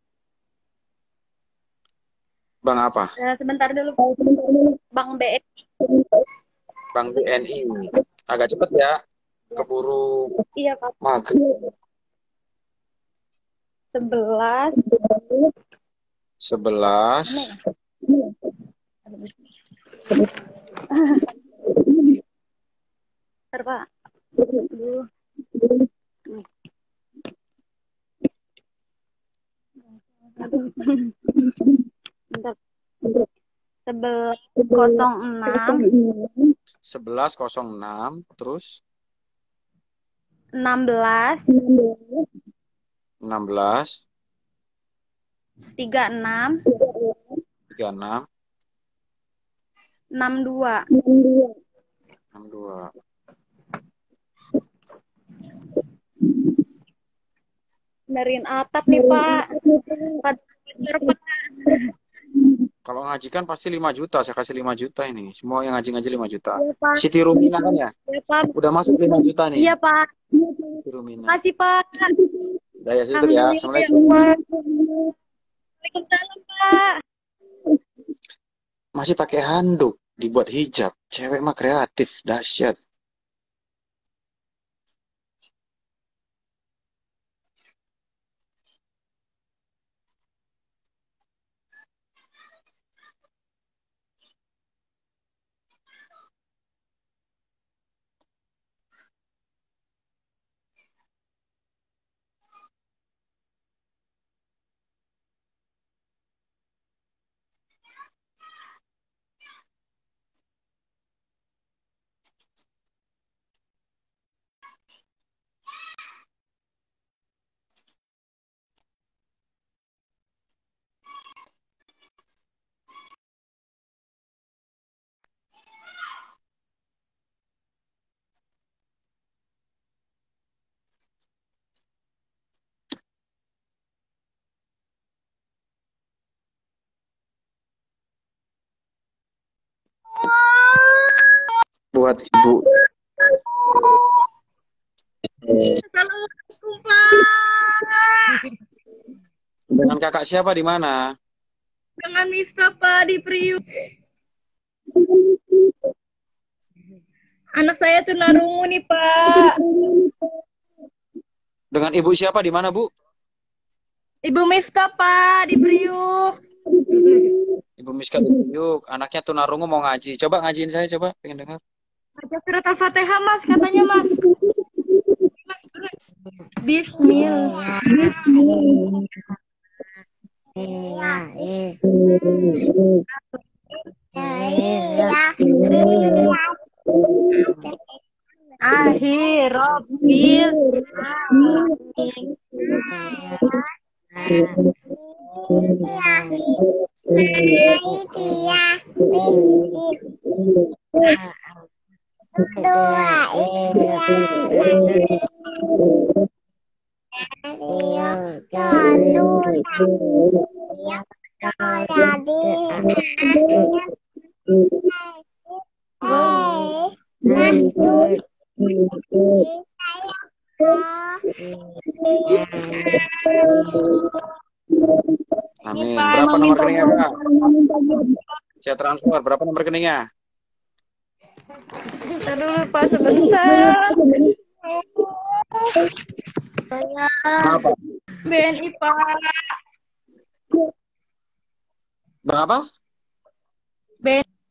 Bang apa? Nah, sebentar dulu, Bang B N I. Bang B N I. Agak cepet ya. Keburu Iya, Pak. maghrib. Sebelas. Sebelas. Bentar, Pak. Aduh. Aduh. Bentar. Sebelas kosong enam. Sebelas kosong enam. Terus? Enam belas. Enam belas. Tiga enam. Tiga enam. Enam dua. Enam dua. Benerin atap nih, Pak. Pada bocor, Pak. Kalau ngaji kan pasti lima juta. Saya kasih lima juta ini. Semua yang ngaji-ngaji lima juta. Iya, Pak. Siti Rumina kan ya? Iya, Pak. Udah masuk lima juta nih. Iya, Pak. Siti Rumina. Makasih, Pak. Udah ya, situ ya. Assalamualaikum. Waalaikumsalam, Pak. Masih pakai handuk. Dibuat hijab. Cewek mah kreatif. Dahsyat. Buat ibu. Assalamualaikum, Pak. Dengan kakak siapa di mana? Dengan Miftah, Pak, di Priuk. Anak saya tunarungu nih, Pak. Dengan ibu siapa di mana, Bu? Ibu Miftah, Pak, di Priuk. Ibu Miska di Priuk. Anaknya tunarungu mau ngaji. Coba ngajiin saya, coba. Pengen dengar. Baca surat Al-Fatihah, Mas, katanya, Mas. Mas, berat. Bismillah. Akhirobbil Amin. Berapa nomor rekeningnya, Kak? Saya transfer. Berapa nomor rekeningnya? Bentar dulu Pak, sebentar. Apa? B N I Pak. Berapa? B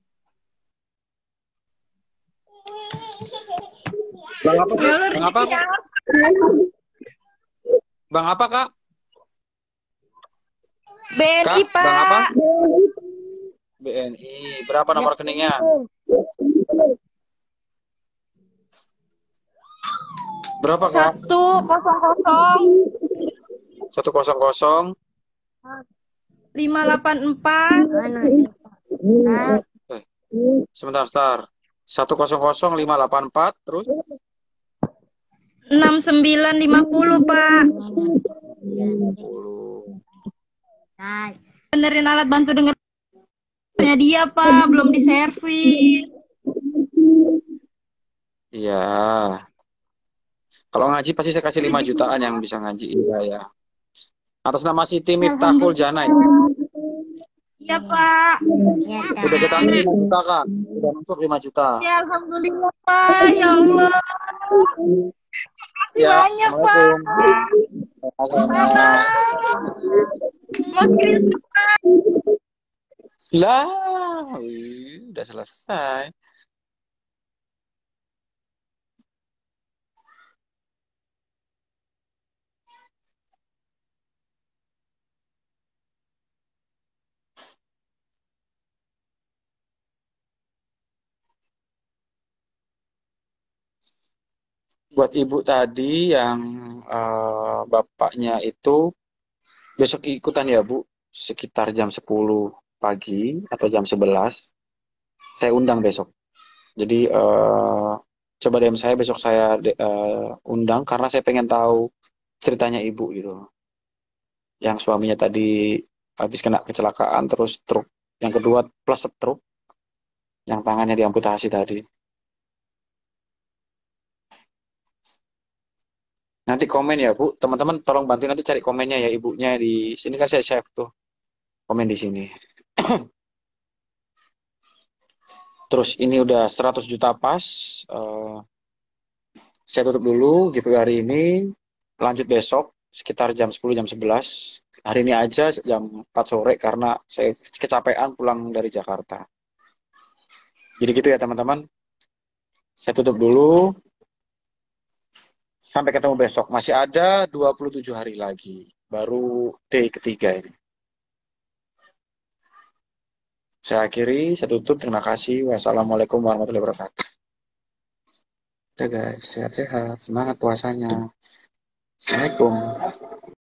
Bang apa? Bang apa? Bang apa, Kak? B N I Kak, Bang apa? Pak. B N I. Berapa nomor rekeningnya? Berapa, Kak? Satu kosong kosong Satu kosong kosong lima delapan empat Eh, sebentar, sebentar. Satu kosong kosong lima delapan empat terus enam sembilan lima puluh Pak. Benerin alat bantu dengarnya dia Pak, belum diservis. Iya. Kalau ngaji pasti saya kasih lima jutaan yang bisa ngaji. Iya ya. Atas nama Siti Miftahul Jana ya. Iya Pak. Udah cetak lima juta, Kak. Udah masuk lima juta. Ya alhamdulillah Pak, ya Allah. Terima kasih Ya, banyak Pak. Mas Christopher. Lah, wih, udah selesai. Buat ibu tadi yang uh, bapaknya itu besok ikutan ya Bu, sekitar jam sepuluh pagi atau jam sebelas. Saya undang besok. Jadi uh, coba D M saya besok saya uh, undang karena saya pengen tahu ceritanya ibu gitu. Yang suaminya tadi habis kena kecelakaan terus truk. Yang kedua plus truk. Yang tangannya diamputasi tadi. Nanti komen ya Bu, teman-teman tolong bantu nanti cari komennya ya ibunya di sini kan saya save tuh komen di sini. Terus ini udah seratus juta pas, uh, saya tutup dulu gitu hari ini, lanjut besok sekitar jam sepuluh jam sebelas. Hari ini aja jam empat sore karena saya kecapean pulang dari Jakarta. Jadi gitu ya teman-teman. Saya tutup dulu. Sampai ketemu besok. Masih ada dua puluh tujuh hari lagi. Baru day ketiga ini. Saya akhiri, saya tutup. Terima kasih. Wassalamualaikum warahmatullahi wabarakatuh. Udah guys, sehat-sehat. Semangat puasanya. Assalamualaikum.